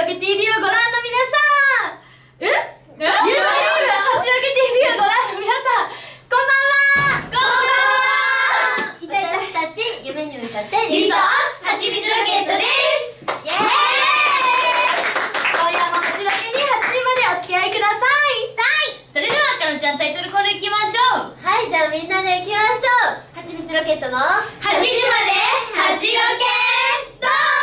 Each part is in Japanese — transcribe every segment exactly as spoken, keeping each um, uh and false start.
け ティーブイ をご覧の皆さん、ええ八戸ティーブイ をご覧の皆さん、こんばんは。こんばんは。 私たち夢に向かってリードはちみつロケットです。 イエーイ。 今夜もはちロケにはちじまでお付き合いください。 それではかのちゃんタイトルコールいきましょう。 はい、じゃあみんなで行きましょう。はちみつロケットのははちじまではちロケット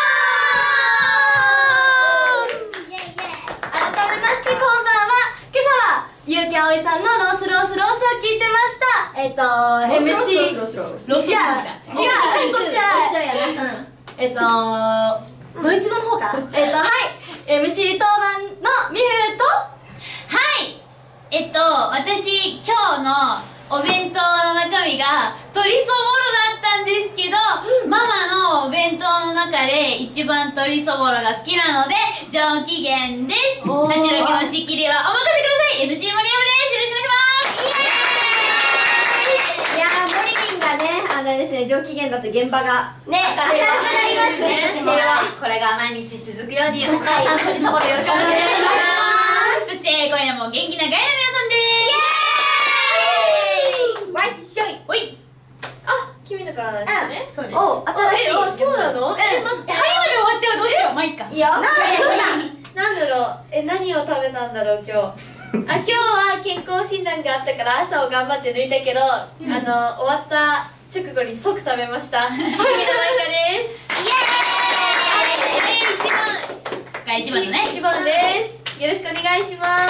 イエイイエイ。 改めましてこんばんは。今朝はゆうきあおいさんのロースロースロースを聞いてました。えっと エムシーロスロスいや違う、そっちじゃない。 そうやな。 えっとドイツ語の方かな。えっとはい エムシー 当番のみふと、 はいえっと私今日のお弁当の中身が鶏そぼろだったんですけど、ママのお弁当の中で一番鶏そぼろが好きなので上機嫌です。 おーはちロケの仕切りはお任せください。 エムシー 森山です。よろしくお願いします。 いやー、モリリンがね、あのですね、上機嫌だと現場がね、明るくなりますね。 平和。これが毎日続くように、お母さん鶏そぼろよろしくお願いします。 そして今夜も元気なガイの皆さんです。 わいっしょい。 おいあ、君のからなんですね。 そうです。 お、新しい。 あ、そうなの？え、待って。 え、針まで終わっちゃう。どうしよう。まあいいか。 いいよ。 なんだろう。え、何を食べたんだろう今日。あ、今日は健康診断があったから朝を頑張って抜いたけど、あの終わった直後に即食べました。君のマイカです。 イエーイ。 一番が一番のね。 一番です。よろしくお願いします。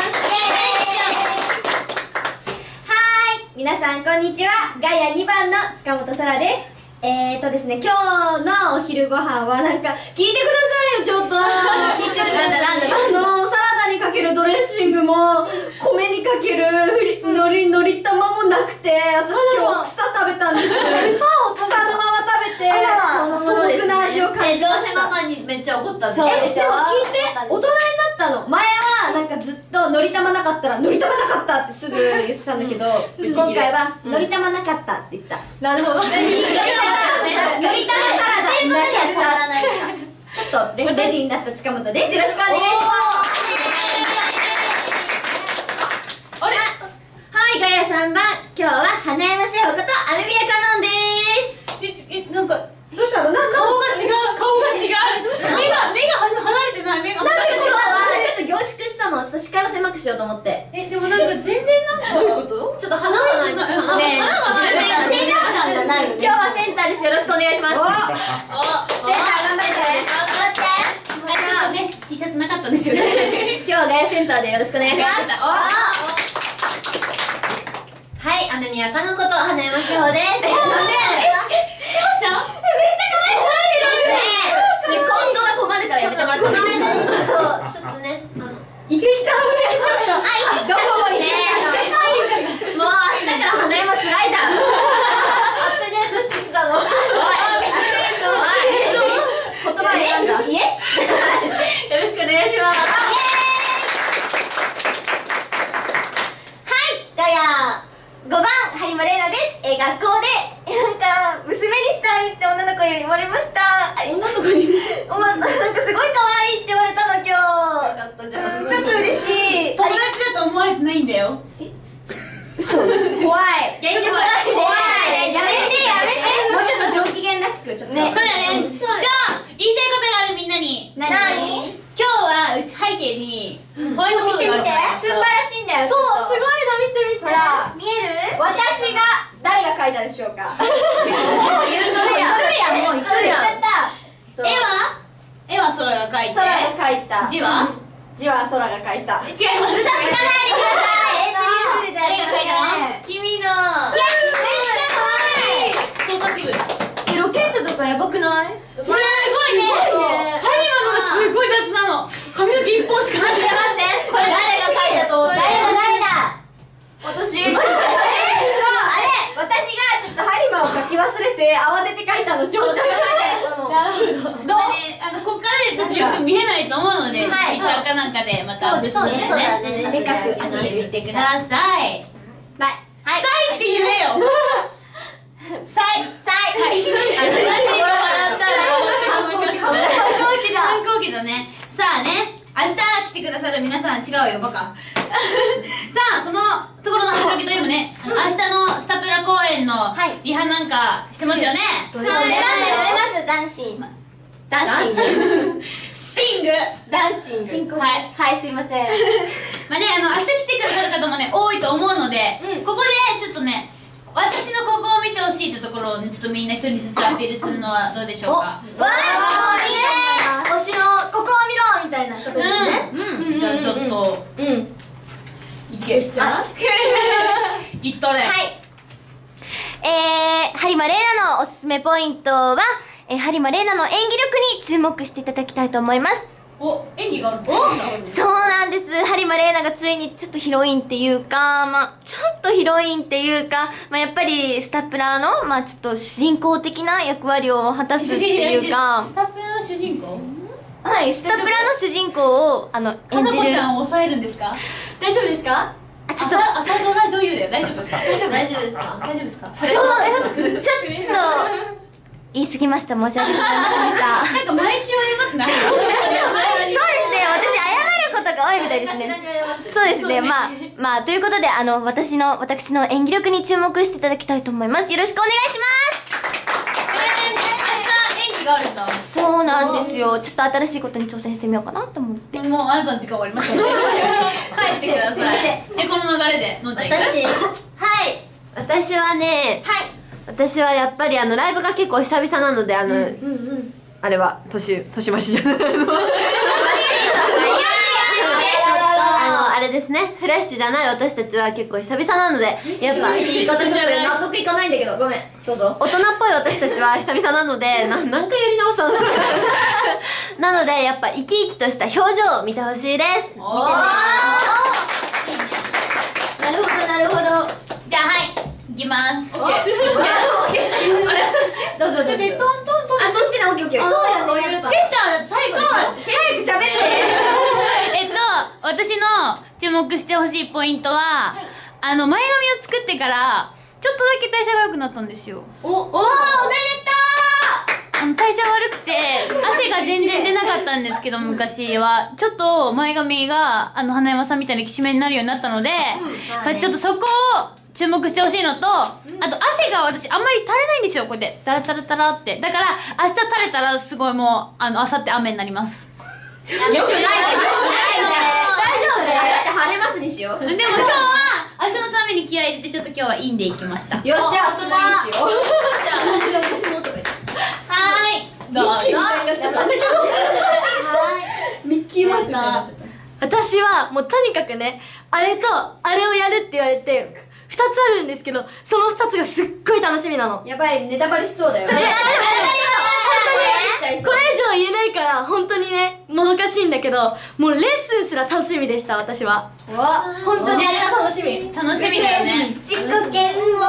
皆さんこんにちは。ガイアにばんの塚本空です。えーとですね、今日のお昼ご飯はなんか聞いてくださいよ、ちょっと。聞いてください。 なんだなんだあのサラダにかけるドレッシングも米にかけるのりのり玉もなくて、私今日草食べたんです。草を草のまま食べて、素朴な味を感じました。 え、どうせママにめっちゃ怒ったんですそうよ。 でしょ。聞いて、大人になったの。前はなんかずっとのり玉なかったらのり玉なかったってすぐ言ってたんだけど、今回はのり玉なかったって言った。 なるほど。 のり玉サラダになかった。ちょっとレレディーになった塚本です。よろしくお願いします。 あれはい、ガヤさんばん、今日は花山志保こと雨宮かのんです。 え、え、なんかどうしたの？なんか顔が違う。顔が違う。目が目が離れてない。目がなんか今日はちょっと凝縮したの。ちょっと視界を狭くしようと思って。 え、でもなんか全然なんか。 どういうこと？ ちょっと花がない。ちょっと花がない。 ねえ自分がセンター感がないよね。今日はセンターです。よろしくお願いします。 お、 センター頑張ってあ、ちょっとね、T シャツなかったんですよね。 今日はガヤセンターでよろしくお願いします。 お、 はい、雨宮かのこと花山志保です。 え、しほちゃん？ 今度は困るからやめてもらってもいいですか？ちょっとね、あの行ってきたお願いします。 あ、どこも行ってきたの。もう明日から花山つらいじゃん。アップデートしてきたの。おい、言葉選んだ。イエス。よろしくお願いします。 はい、ガヤごばん、播磨玲奈です。えー、学校でなんか娘にしたいって女の子に言われました。女の子におま、なんかすごい可愛いって言われたの今日。よかったじゃん。ちょっと嬉しい。 友達だと思われてないんだよ。 嘘。怖い。 現実怖い。 やめてやめて。 もうちょっと上機嫌らしくちょっと。 そうだね。じゃあ言いたいことがあるみんなに。 何？ 今日は背景にホワイトボードがあるから。 素晴らしいんだよ。 そう、すごいな、見て見て。 ほら見える？ 私が誰が描いたでしょうか？ 言っとるやん。もう言っとるやん。 言っちゃった。 絵は絵は空が描いて。 空が描いた。 字は字は空が描いた。 違います。嘘つかないでください。誰が描いたの？ 君の。 いや、めっちゃ可愛い。 創作部。 え、ロケットとかやばくない？ すごいね。 すごいね。 ハリマのがすごい雑なの。髪の毛一本しかない。 待って待って。これ誰が描いたと思った？ 誰だ誰だ。私。そう、あれ、私がちょっとハリマを描き忘れて慌てて描いたの。しょうちゃんが描いたの。 なるほど。 どうね、あのこっからでちょっとよく見えないと思うので、 はい Twitter かなんかでまた別のね、 そうだねでかくアピールしてください。 はい。 はい。サイって言えよ。サイ。サイ。はい。あ、すいません。笑ったら反抗期だ。反抗期だね。さあね、 さる皆さん違うよバカさあこのところのはしろきといえばね、明日のスタプラ公演のリハなんかしてますよね。 そう出ます出ますダンシンダンシングシングダンシング進行はいはいすいませんまあね、あの明日来てくださる方もね多いと思うので、ここでちょっとね私のここを見てほしいってところをねちょっとみんな一人ずつアピールするのはどうでしょうか。 わーいいね推しのここを見ろみたいなことですね。 うん、じゃあちょっとうんいけちゃういっとれ。 はいえー、播磨玲奈のおすすめポイントは、えー、播磨玲奈の演技力に注目していただきたいと思います。 お、演技があるの？ そうなんです。播磨玲奈がついにちょっとヒロインっていうか、まあちょっとヒロインっていうか、まあやっぱりスタプラの、まあちょっと主人公的な役割を果たすっていうか、 スタプラの主人公？ はい、スタプラの主人公を、あの、 かなこ演じる。 ちゃんを抑えるんですか？ 大丈夫ですか？あ、ちょっと。 朝朝ドラ女優だよ。大丈夫？大丈夫？ 大丈夫ですか？ 大丈夫ですか？ そう、ちょっと、言い過ぎました。申し訳ございませんでした。 なんか毎週謝ってない？ そうですね、私謝ることが多いみたいですね。そうですね、まあ、まあ、ということで、あの、私の、私の演技力に注目していただきたいと思います。よろしくお願いします。 演技があるんだ。 そうなんですよ。ちょっと新しいことに挑戦してみようかなと思って。 もうあなたの時間終わりましたので帰ってください。で、この流れでのんちゃんいく？ 私はい私はねはい私はやっぱりあのライブが結構久々なのであの、うんうん、あれは年年増しじゃないあのあれですねフレッシュじゃない私たちは結構久々なのでやっぱ言い方ちょっと納得いかないんだけどごめんどうぞ。 大人っぽい私たちは久々なのでな何回やり直したのなのでやっぱ生き生きとした表情を見てほしいです。見てね。 なるほどなるほど。 じゃあはいいきます。 どうぞどうぞ。 でトントントン。 あそっちのオッケーオッケー。 そうよね。 センターだって最後でしょ。 早く喋ってえっと私の注目してほしいポイントは、あの前髪を作ってからちょっとだけ代謝が良くなったんですよ。 お、おー、おめでとあの代謝悪くて汗が全然出なかったんですけど昔はちょっと前髪があの花山さんみたいにきしめになるようになったので、まあ、ちょっとそこを注目してほしいのと、あと汗が私あんまり垂れないんですよ。こうやってタラタラタラって。だから明日垂れたらすごいもうあの明後日雨になります。 よくないよくないよ大丈夫だよ。 だって晴れますにしよう。 でも今日は明日のために気合い入れてちょっと今日はいいんで行きました。 よっしゃ私もいいしよじゃあ私もとか言って。 はーいどうぞ。 ミッキーマウスみたいになっちゃった。私はもうとにかくね、あれとあれをやるって言われてふたつあるんですけど、そのふたつがすっごい楽しみなの。 やばいネタバレしそうだよね。 これ以上言えないから本当にねもどかしいんだけど、もうレッスンすら楽しみでした。私はわ本当にあれが楽しみ。 楽しみだよね。 自己嫌悪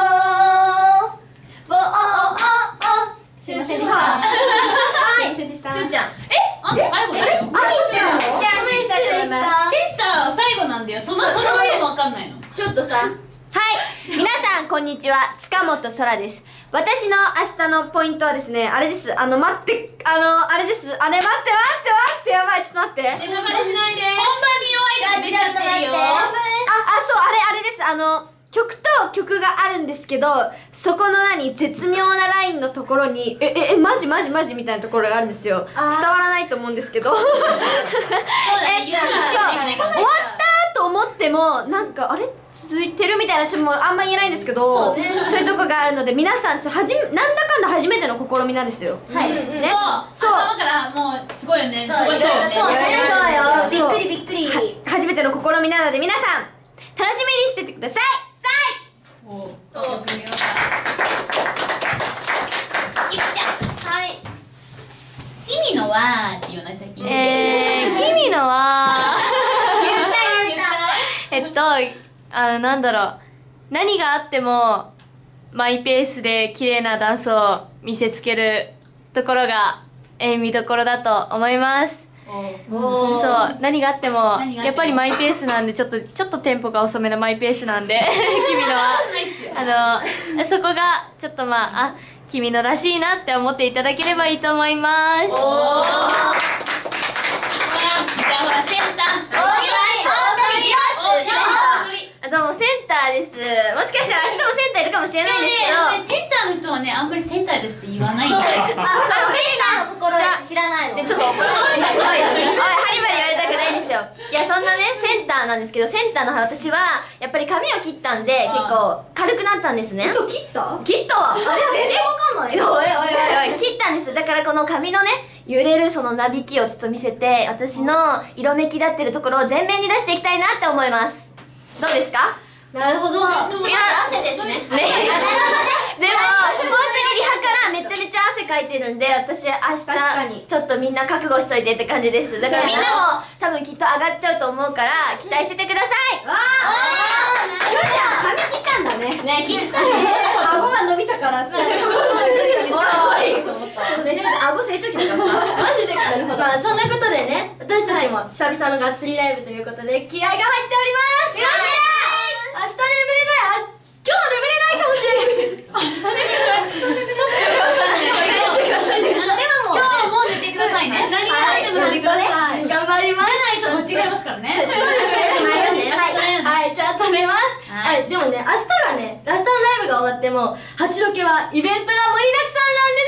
おおおおすいませんでした。はいすいませんでした。 しゅうちゃんえあんた最後でしょ。 あ、言ってるの？ じゃあしゅうしたいと思います。 センター最後なんだよ。そのそのことも分かんないの。 ちょっとさはい皆さんこんにちは塚本空です。私の明日のポイントはですねあれです。あの待ってあのあれですあれ待って待って待ってやばいちょっと待ってネタバレしないで。本番に弱いから出ちゃってるよ。 ああそうあれあれですあの曲と曲があるんですけどそこの何絶妙なラインのところにえええマジマジマジみたいなところがあるんですよ。伝わらないと思うんですけどそうそうだね。言わないといけないから終わったと思ってもなんかあれ続いてるみたいなちょっともうあんま言えないんですけど そう,、ね、そういうとこがあるので皆さんちょはじめなんだかんだ初めての試みなんですよ。 はいねそう頭からもうすごいよね。 そうそうそうよ。びっくりびっくり。 初めての試みなので皆さん楽しみにしててください。 おお。よく見ました。いっちゃん。はい。君のはっていうの最近。 えー、君のは言った言ったえっとあのなんだろう何があってもマイペースで綺麗なダンスを見せつけるところが、えー、見どころだと思います。そう何があってもやっぱりマイペースなんでちょっとちょっとテンポが遅めのマイペースなんで君のはあのそこがちょっとまああ君のらしいなって思っていただければいいと思います。 おお。 じゃあほらセンター大鳥あどうもセンターです。もしかしたら明日もセンターいるかもしれないんですけど、 センターの人はねあんまりセンターですって言わないんだよ。 あ、センターの心知らないの。 ねちょっと怒られておいおいハリバリ言われたくないんですよ。いやそんなねセンターなんですけど、センターの私はやっぱり髪を切ったんで結構軽くなったんですね。 嘘切った？ 切ったわ。あれ全然わかんない。 おいおいおいおい切ったんです。だからこの髪のね揺れるそのなびきをちょっと見せて、私の色めき立ってるところを前面に出していきたいなって思います。どうですか？ なるほど。 違う汗ですね。 ね、でも本当にリハからめちゃめちゃ汗かいてるんで、私明日ちょっとみんな覚悟しといてって感じです。だからみんなも多分きっと上がっちゃうと思うから期待しててください。 わあよっしゃ髪切ったんだね。 ね切ったね。 顎が伸びたからさおいちょっとね顎成長期だからさマジで。なるほど。まあそんなことでね、私たちも久々のがっつりライブということで気合が入っております。よし。明日眠れない。あ、今日眠れないかもしれない。明日眠れない。ちょっとわかんない。それはもう今日はもう寝てくださいね。 何があっても寝てください。 頑張ります。 じゃないと間違いますからね。 そうですね。はい、はい、ちゃんと寝ます。 ははい、でもね、明日がね、明日のライブが終わっても、八ロケはイベントが盛りだくさ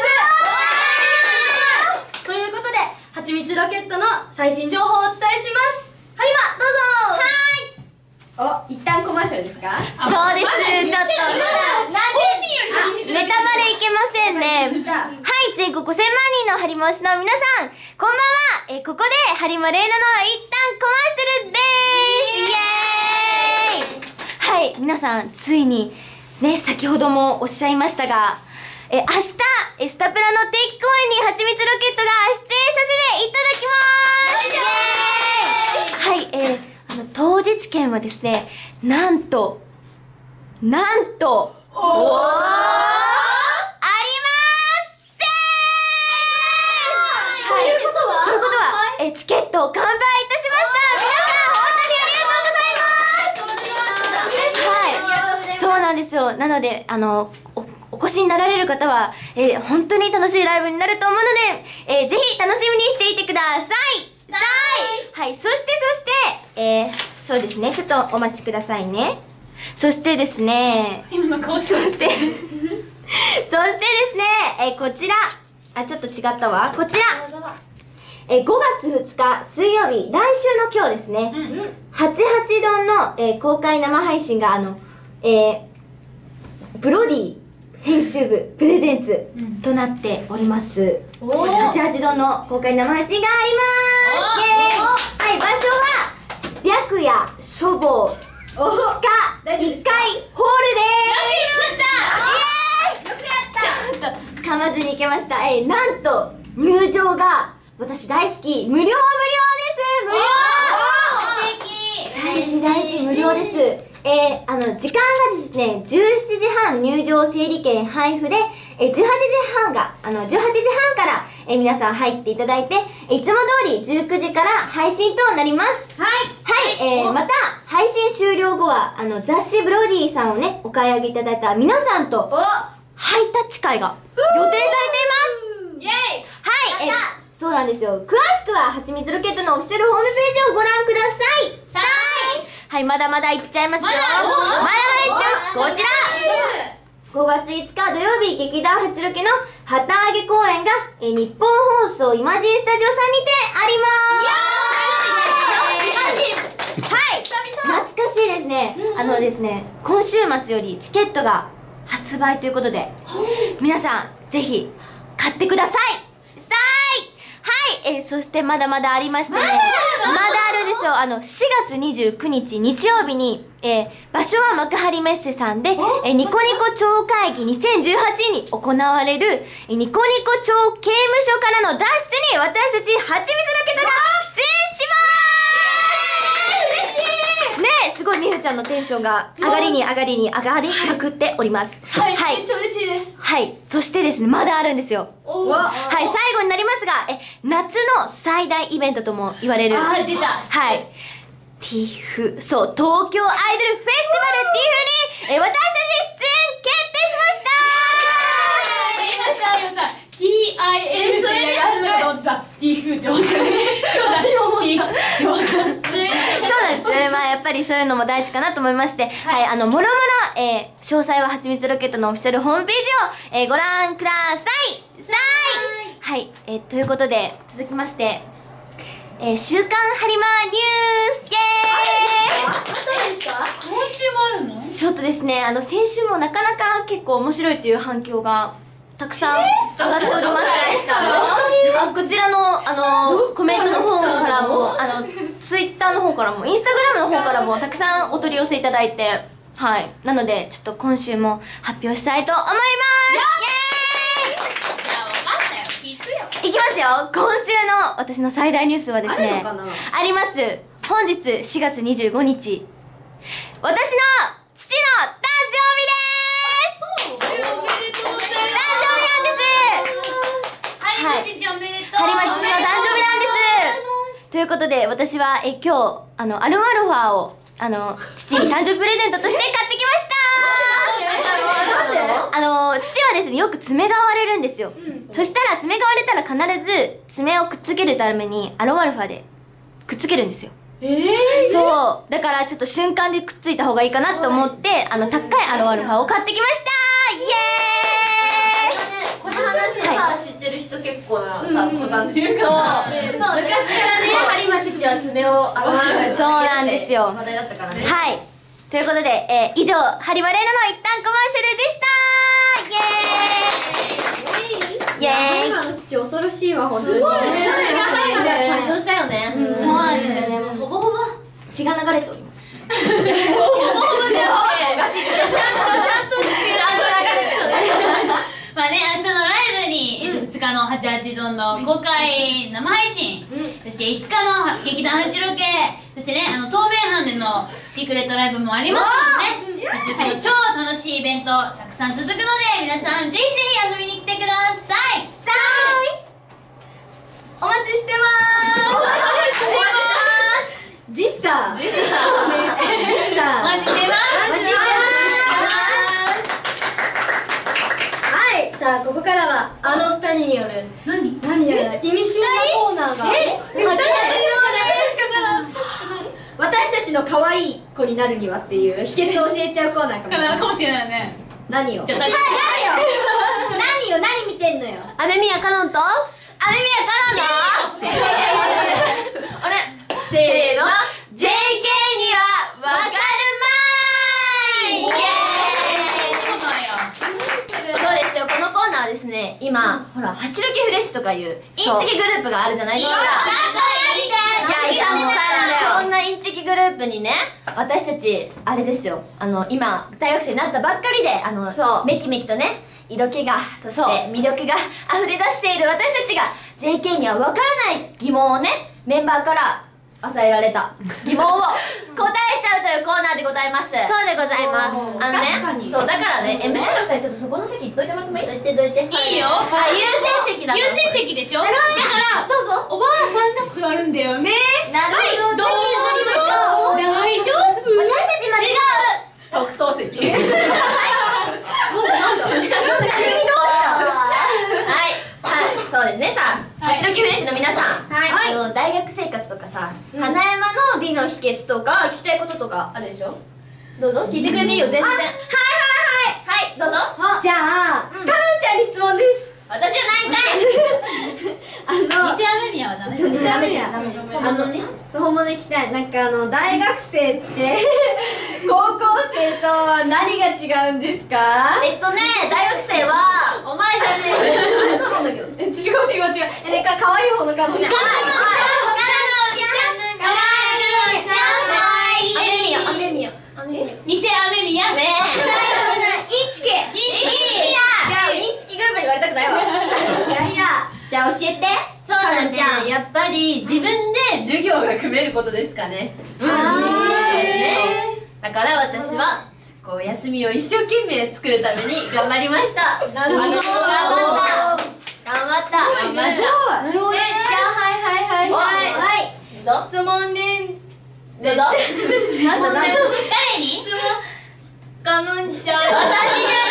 んなんです。ということで、はちみつロケットの最新情報をお伝えします。ハリバ、どうぞ。はい。 お一旦コマーシャルですか？ そうです、ちょっと。なんで、ネタバレいけませんね。はい、全国ごせんまんにんのハリモ推しの皆さん、こんばんは。えー、ここで、ハリモレイナの一旦コマーシャルでーす。イエーイ。はい、皆さん、ついに、ね、先ほどもおっしゃいましたが、えー、明日、えスタプラの定期公演にはちみつロケットが出演させていただきます。イエーイ。はい、えー、あの、当日券はですね、なんと、なんと、おー、ありません。はい、ということはということは、え、チケットを完売いたしました。皆さん、本当にありがとうございます。はい、そうなんですよ。なので、あの、お、お越しになられる方は、えー、本当に楽しいライブになると思うので、えー、ぜひ楽しみにしていてください。さい。はい、そしてそして、えー、そうですね、ちょっとお待ちくださいね。そしてですね、 今の顔しまして。 そしてですね、えー、こちら、あ、ちょっと違ったわ。こちら、えー、ごがつふつか水曜日、来週の今日ですね、 うんうん。 はちはちどんの、えー、公開生配信が、あの、えー、ブロディ編集部プレゼンツとなっております。 おーはちはちどんの公開生配信があります。イエーイ。はい、場所は、白夜書房地下いっかいホールでーす。よくやった。ちょっと噛まずにいけました。えー、なんと入場が私大好き無料無料です。無料。 素敵。 大事大事無料です。えー、あの時間がですねじゅうしちじはん入場整理券配布で、えー、じゅうはちじはんがあのじゅうはちじはんから、えー、皆さん入っていただいて、いつも通りじゅうくじから配信となります。はいはい、えー、また配信終了後はあの雑誌ブロディさんをねお買い上げいただいた皆さんとハイタッチ会が予定されています。 イエーイ。 はい、えー、そうなんですよ。詳しくははちみつロケットのオフィシャルホームページをご覧ください。さい。はい、まだまだいっちゃいますよ。まだまだいっちゃいます。こちらごがついつか土曜日、劇団はちロケの旗揚げ公演がえー日本放送イマジンスタジオさんにてあります。はい、懐かしいですね。あのですね、今週末よりチケットが発売ということで、皆さんぜひ買ってください。さーい。はい、えー、そしてまだまだありましてね、まだあるんですよ。あのしがつにじゅうくにち日曜日に、えー、場所は幕張メッセさんで、えー、ニコニコ超会議にせんじゅうはちに行われる、えー、ニコニコ超刑務所からの脱出に私たちはちみつロケットが出演します。ねえ、すごいみふちゃんのテンションが上がりに上がりに上がりまくっております。 はい、 はい、 めっちゃ嬉しいです。 はい、そしてですね、まだあるんですよ。はい、最後になりますが、え、夏の最大イベントとも言われる。 あー、出た。 はい。ティーフ、そう、東京アイドルフェスティバルティーフに、え、私たち出演決定しましたー。 今さ、今さ、ティーアイエル ってやるのかと思ってさ、ティーフって思ってたね。私もティーフ。 ぱりそういうのも大事かなと思いまして、はい、あの、もろもろ、えー、詳細ははちみつロケットのオフィシャルホームページを、えー、ご覧くださいさいはい、えー、ということで、続きまして、えー、週刊ハリマニュースイエーイあったんですか？今週もあるの？ ちょっとですね、あの、先週もなかなか結構面白いという反響がたくさん上がっておりまして、あこちらの、あの、コメントの方からも、あの、ツイッターの方からも、インスタグラムの方からもたくさんお取り寄せいただいて、はい。なので、ちょっと今週も発表したいと思います。イエーイ！ いや、わかったよ。聞くよ。 いきますよ。今週の私の最大ニュースはですね、 あるのかな？ あります。本日しがつにじゅうごにち、私の父の誕生日です。 おめでとうございます。 誕生日なんです。 ハリマ父おめでとう。 ハリマ父の誕生日なんです。ということで、私はえ今日あのアルマルファをあの父に誕生日プレゼントとして買ってきました。 なんで？ あの父はですね、よく爪が割れるんですよ。そしたら爪が割れたら必ず爪をくっつけるためにアロマルファでくっつけるんですよ。えー、そうだからちょっと瞬間でくっついた方がいいかなと思って、あの高いアロアルファを買ってきました。イエーイ。 この話さ、 はい、 知ってる人結構なさ、子さんっていうか、 そうそう昔からね、ハリマ父は爪をアロマルファでそうなんですよ。 話題だったからね。 はい、ということで、えー、以上ハリマレーナの一旦コマーシャルでした。イエーイイエーイ。 今の父恐ろしいわ、本当に。すごいね。それがハリマで誕生したよね。 そうなんですよね。もうほぼほぼ血が流れております。 ほぼほぼでおかしいでしょ。ちゃんとちゃんと血が流れてるね。 まあね、明日のライブに、えっと、ふつかのはちはちどんの公開生配信、そしていつかの劇団はちロケ、そしてね、あの、透明版でのシークレットライブもありますのでね、はちロケの超楽しいイベントたくさん続くので、皆さんぜひぜひ遊びに来てください。 さーい、お待ちしてまーす。 お待ちしてますジッサージッサージッサーお待ちしてます。 お待ちしてますはい、さあここからはあの二人による何何やら意味深なコーナーが始まります。 私たちの可愛い子になるにはっていう秘訣を教えちゃうコーナーかも。 かなかもしれないね。 何よ。 じゃあ、 何よ。何よ、何見てんのよ。 雨宮かのんと雨宮かなのあれせーの ジェーケー にはわかるまーい。イエーイ。そうなんや。 そうですよ、このコーナーはですね、今、ほら、はちロケフレッシュとかいうインチキグループがあるじゃないですか。いや、いや、もうそんなインチキグループにね、私たち、あれですよ、あの、今、大学生になったばっかりで、あの、めきめきとね、色気が、そして魅力が溢れ出している私たちが ジェーケー には分からない疑問をね、メンバーから与えられた疑問を答えちゃうというコーナーでございます。 そうでございます。 あのね、そうだからね、エムシー のふたりちょっとそこの席行っといてもらってもいい？ どいてどいて。 いいよ。 あ、優先席だ。 優先席でしょ。だからどうぞ。おばあさんが座るんだよね。 なるほど。 どうぞ。大丈夫。 私たちまで。違う。 特等席。 そうですね、さあ、はちロケフレッシュの皆さん、 はいあの大学生活とかさ、花山の美の秘訣とか聞きたいこととかあるでしょ。どうぞ聞いてくれていいよ、全然。はいはいはいはい、どうぞ。 じゃあ、かのんちゃんに質問です。 私はないんかい。 あの、 偽雨宮はダメ。 そう、偽雨宮ダメです。あのね、そう、本物で聞きたい。なんかあの、大学生って高校生と何が違うんですか？ えっとね、大学生はお前じゃねえ。あれかなんだけど。 え、違う違う違う。え、なんか可愛い方のかのんちゃん。 雨宮、雨宮。 偽雨宮ね。 インチキ。 インチキ。 じゃあ、インチキグループに言われたくないわ。 いやいや。じゃあ教えて。 そうだね。 かのんちゃん。 やっぱり自分で授業が組めることですかね。 あー。だから私はこう休みを一生懸命作るために頑張りました。 なるほど。 頑張った。頑張った。頑張った。 なるほどね。じゃあ、はいはいはいはい。はい。 どうぞ。 質問ね。 どうぞ。 なんだ誰に？ 質問。かのんちゃん。 私じゃない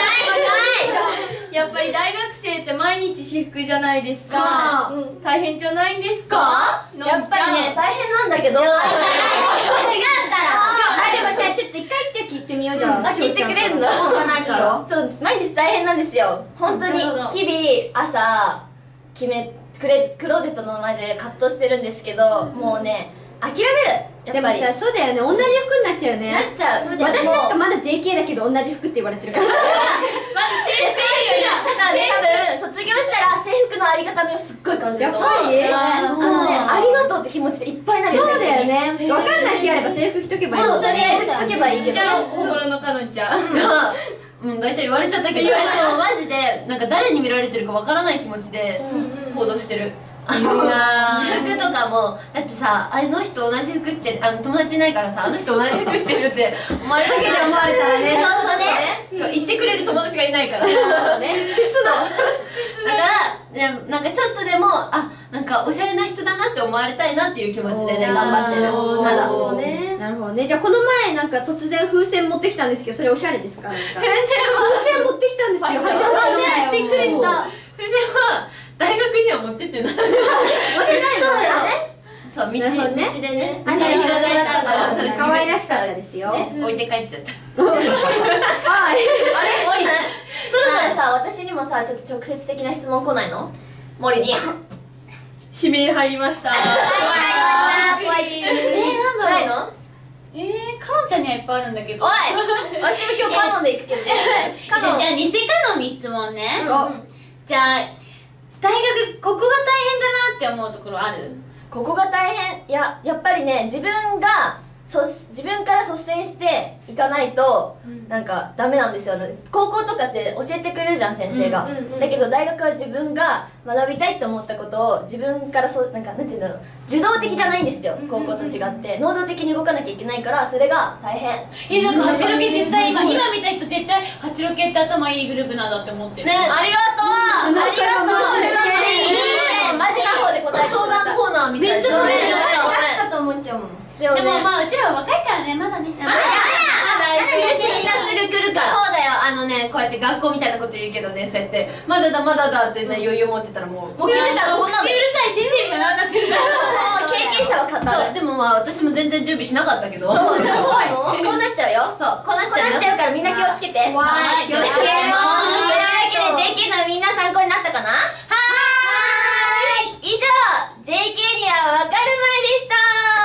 やっぱり大学生って毎日私服じゃないですか。大変じゃないんですか？ やっぱりね、大変なんだけど。違う違うから。 もさ、ちょっと一回じゃ聞いてみようじゃん。 あ、聞いてくれるの？そう、毎日大変なんですよ。本当に日々朝決めクレクローゼットの前で葛藤してるんですけど、もうね諦める。 でもさ、そうだよね、同じ服になっちゃうよね。 なっちゃう。 私なんかまだ ジェーケー だけど同じ服って言われてるから。 まず制服じゃん。だからね、多分卒業したら制服のありがたみをすっごい感じる。 やっぱりあのね、ありがとうって気持ちでいっぱいになるよね。 そうだよね。分かんない日あれば制服着とけばいい。 そう、とりあえず着とけばいいけど。 じゃあ心のかのんちゃん。 うん、大体言われちゃったけど、でもマジでなんか誰に見られてるかわからない気持ちで行動してる。あの服とかもだってさ、あの人同じ服着てる、あの友達いないからさ、あの人同じ服着てるって思われたけで思われたらね、そうそうね、言ってくれる友達がいないから、切だからなんかちょっとでも、あ、なんかおしゃれな人だなって思われたいなっていう気持ちでね、頑張ってる。まだなるほどね。じゃあこの前なんか突然風船持ってきたんですけど、それおしゃれですか？風船持ってきたんですよ。 びっくりした。風船は大学には持ってってない。持ってないの？そうだよね。そう、道道でね、道が広がったから可愛らしかったですよ。 置いて帰っちゃった。 あれ、そろそろさ、私にもさ、ちょっと直接的な質問来ないの？モリリン。 指名入りました。 怖い。えー、なんだろう。ないの？ えー、かのんちゃんにはいっぱいあるんだけど。 おい、私も今日カノンで行くけど。 カノン。じゃあ偽カノンに質問ね。じゃあ大学ここが大変だなって思うところある？ ここが大変。いや、やっぱりね、自分がそ自分から率先していかないと、うん、なんかダメなんですよ。高校とかって教えてくれるじゃん、先生が。だけど大学は自分が学びたいって思ったことを自分からそなんかなんていうんだろう、受動的じゃないんですよ、高校と違って。能動的に動かなきゃいけないから、それが大変。 え、なんか八ロケ絶対今今見た人絶対八ロケって頭いいグループなんだって思ってる。 ね、ありがとう。ありがとう。いいね。マジな方で答えて相談コーナーみたいな。めっちゃダメだかと思っちゃうもん。 でもまあうちらは若いからね、まだね。まだまだみんなすぐ来るから。 そうだよ、あのね、こうやって学校みたいなこと言うけどね、そうやってまだだまだだってね、余裕持ってたらもうもう気づいたらこんなの。 口うるさい先生みたいになってる。 経験者は語る。 そう、でもまあ私も全然準備しなかったけど。そう、 怖いの？こうなっちゃうよ。 そう、こうなっちゃう。こうなっちゃうからみんな気をつけて。 わーい、 気をつけます。というわけで ジェーケー のみんな参考になったかな？はーい。以上 ジェーケー には分かる前でした。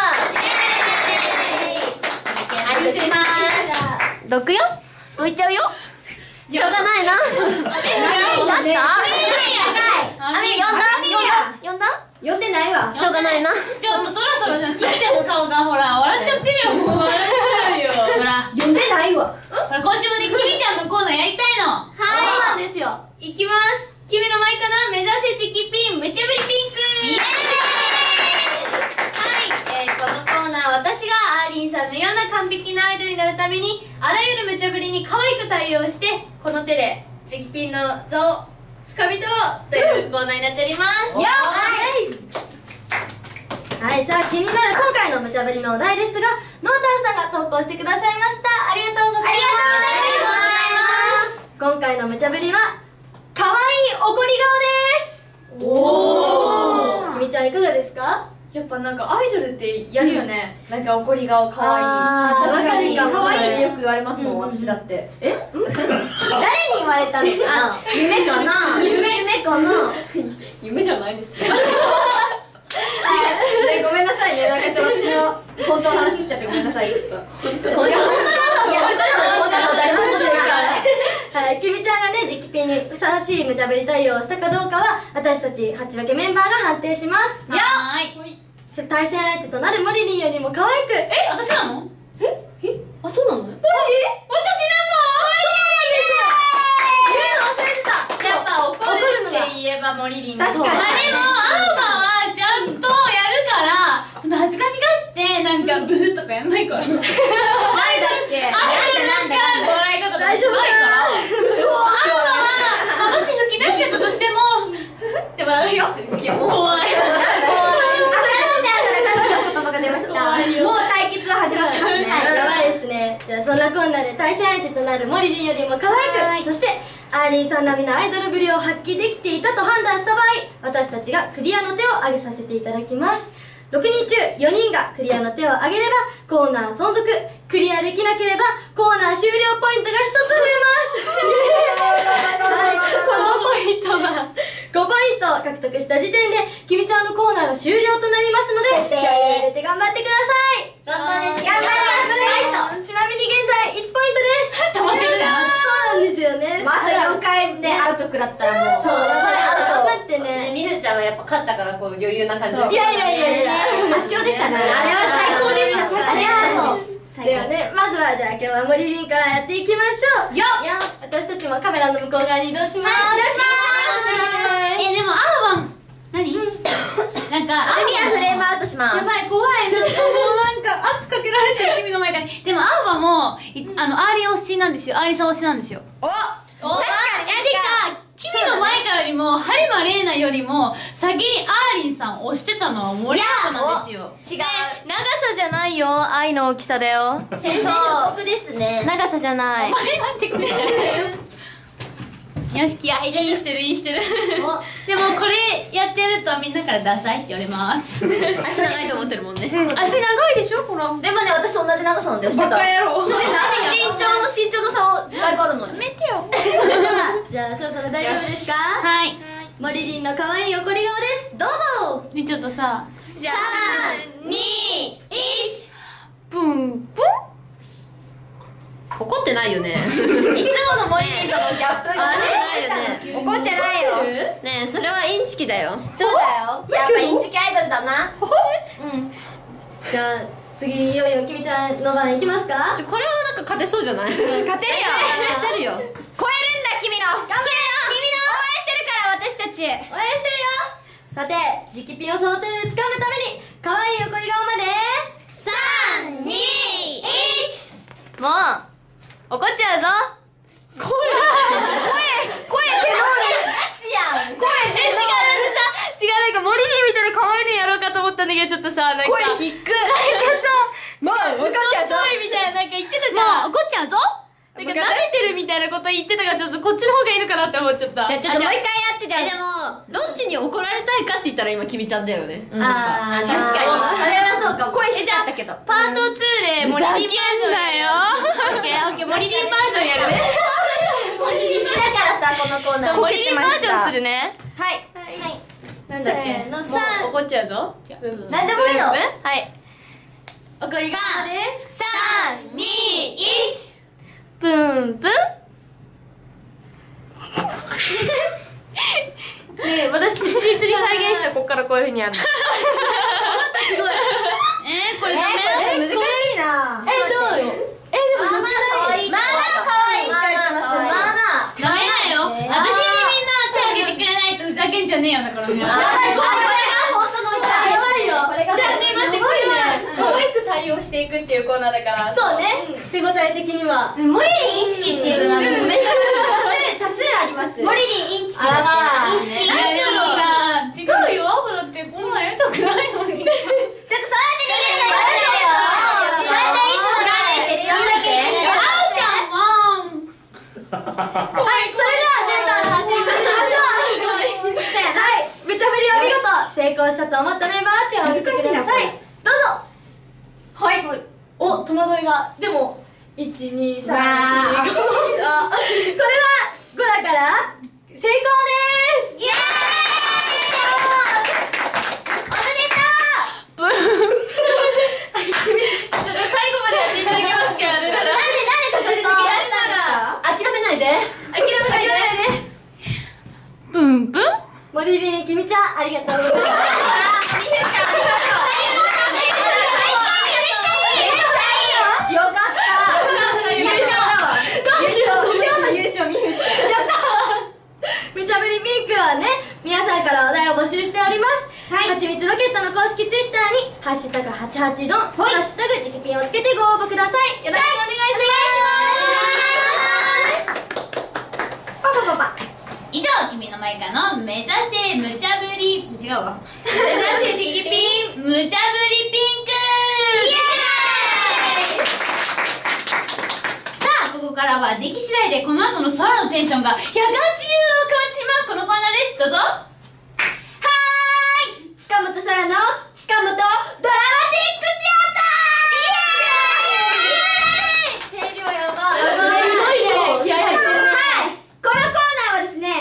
毒よ？置いちゃうよ？しょうがないな。なった？雨呼んだ？呼んだ？ 呼んでないわ。 しょうがないな。 ちょっとそろそろキミちゃんの顔がほら笑っちゃってるよ。もう笑っちゃうよ。ほら呼んでないわ。 ほら今週もね、キミちゃんのコーナーやりたいの。 はい、そうなんですよ。いきます。君の前かな、目指せチキピンムチャブリピンク。はい、えー、このコーナー、私がアーリンさんのような完璧なアイドルになるためにあらゆる無茶ぶりに可愛く対応して、この手でチキピンの座を掴み取ろうというコーナーになっております。 やはい、さあ気になる今回の無茶ぶりのお題ですが、ノータンさんが投稿してくださいました。ありがとうございます。今回の無茶ぶりは可愛い怒り顔です。おお、きみちゃんいかがですか？ やっぱなんかアイドルってやるよね、うん、なんか怒り顔可愛い。 あー、確かに可愛いってよくく言われますもん、うん、私だって。え？ 誰に言われたのかな？ 夢かな？夢夢かな？ 夢じゃないですよ。 ね、ごめんなさいね、なんかちょっと私の本当の話しちゃってごめんなさい、ちょっと。 はい、きみちゃんがね、直ピンにふさわしい無茶ぶり対応をしたかどうかは私たちはちロケメンバーが判定します。 はーい。 対戦相手となるモリリンよりも可愛く。 え、私なの？ ええ、あ、そうなの？え、私なの？ やっぱ怒るって言えばモリリンだ。 確かに。 まあでもアウマはちゃんとやるから、その恥ずかしがってなんかブーとかやんないから。誰だっけ？ アイドルらしからぬ笑い方とかしないから。アウマはもし吹き出しちゃったとしてもフフって笑うよ。怖い。 言葉が出ました。もう対決は始まってますね。 やばいですね。じゃあそんなこんなで対戦相手となるモリリンよりも可愛く、そしてアーリンさん並みのアイドルぶりを発揮できていたと判断した場合、私たちがクリアの手を挙げさせていただきます。 ろくにん中よにんがクリアの手を挙げればコーナー存続、クリアできなければコーナー終了ポイントがひとつ増えますはい、このポイントはごポイント獲得した時点できみちゃんのコーナーが終了となりますので気合いを入れて頑張ってください。 頑張れ頑張れ。ちなみに現在いちポイントです溜まってるじゃん。 そうなんですよね。 またよんかいでアウト食らったらもうそう、それ頑張ってね。 みふちゃんはやっぱ勝ったからこう余裕な感じいやいやいやいや圧勝でしたね。あれは最高でした。 あれはもうではね、まずはじゃあ今日は森林からやっていきましょう。 よっ私たちもカメラの向こう側に移動します。 はい、移動します。え、でもアーバン何？なんか海はフレームアウトします。 やばい、怖い。なんかもうなんか圧かけられてる君の前から。でもアーバンもいあのアーリン推しなんですよ。アーリンさん推しなんですよ。 お確かに。てか君の前からよりも播磨玲奈よりも先にアーリンさんを推してたのは森山なんですよ。 違う、長さじゃないよ、愛の大きさだよ。 先生の得ですね。 長さじゃない。 お前なんてくれよし、気合いいいしてるいいしてる。でもこれやってるとみんなからダサいって言われます。 足長いと思ってるもんね。 足長いでしょこら。 でもね、私と同じ長さなんだよ。 バカ野郎。 身長の身長の差をだいぶあるのに。 やめてよ。 じゃあそろそろ大丈夫ですか？ はい。 森林の可愛い怒り顔です。どうぞ。 ね、ちょっとさ、 じゃあにいちブンブン。 怒ってないよね。いつもの森林とのギャップがないよね。怒ってないよ。ねえ、それはインチキだよ。 そうだよ。 やっぱインチキアイドルだな。 じゃあ次いよいよきみちゃんの番いきますか？ これはなんか勝てそうじゃない？勝てるよ。勝てるよ。超えるんだ君の。頑張れよ。君の応援してるから私たち。 応援してるよ。さて、直ピンをその手で掴むために可愛い怒り顔までさん、に、いち。 もう怒っちゃうぞ。 声声声手のえ、違う、なんかさ、違う、なんか森林みたいな可愛いのやろうかと思ったんだけど、ちょっとさ、なんか声低く。 なんかさ、 もう怒っちゃうぞみたいな、なんか言ってたじゃん。 怒っちゃうぞ。 なんか舐めてるみたいなこと言ってたから、ちょっとこっちの方がいいのかなって思っちゃった。 じゃあちょっともう一回やってじゃん。でもどっちに怒られたいかって言ったら今君ちゃんだよね。 あー、 確かに。それはそうかも。声低かったけど。 パートツーで森林バージョンだよ。オッケーオッケー、森林バージョンやるね。 必死だからさ、このコーナー。 森林バージョンするね。 はいなんだっけ、 せーのもうさん怒っちゃうぞ。 何でもいいの。 はい。 怒り顔でさん、に、いち。 プンプン。ねえ、私実実に再現したこっからこういうふうにやるの。 えー、これダメ？ 難しいな。 え、どうよ。え、でもまあまあ可愛い。 まあまあ可愛いって言ってます。まあまあダメだよ。私にみんな手を挙げてくれないとふざけんじゃねえよだからね。 やばい、これが本当の痛い。やばいよ。これがじゃあね、待って、これは可愛く対応していくっていうコーナーだから。 そうね。手応え的には。 モリリンインチキっていうのはめっちゃ多数多数あります。 モリリンインチキだって。 あらインチキインチキ。 でもさ、違うよ。だってこんなんやりたくないのに。 ちょっとそうやって逃げるのやめてよ。それでいつもてるよだけ。 あーちゃんははい、それではメンバーの判定にしましょう。はい、無茶ぶりお見事。成功したと思ったメンバーは手を挙げてください。どうぞ。はい。お、戸惑いが。でも、いち、に、さん、よん、ご。これはごだから成功です。イエーイ。 ちょっと最後までやっていただけますか？ なんでなんで途中で抜け出したんですか？ 諦めないで。諦めないで。 ブンブン。 森林きみちゃん、ありがとうございます。よかった。優勝だわ。今日の優勝見る。やったー。無茶ぶりピンクはね、皆さんからお題を募集しております。はちみつロケットの公式ツイッターにハッシュタグはちはちどん、ハッシュタグジキピンをつけてご応募ください。よろしくお願いします。パパパパ。 以上、君の前からの目指せ無茶ぶり、違うわ。 目指せジキピン。 無茶ぶりピンク。イエーイ。さあ、ここからは出来次第でこの後の空のテンションがひゃくはちじゅうど変わってしまうこのコーナーです。どうぞ。 塚本空の塚本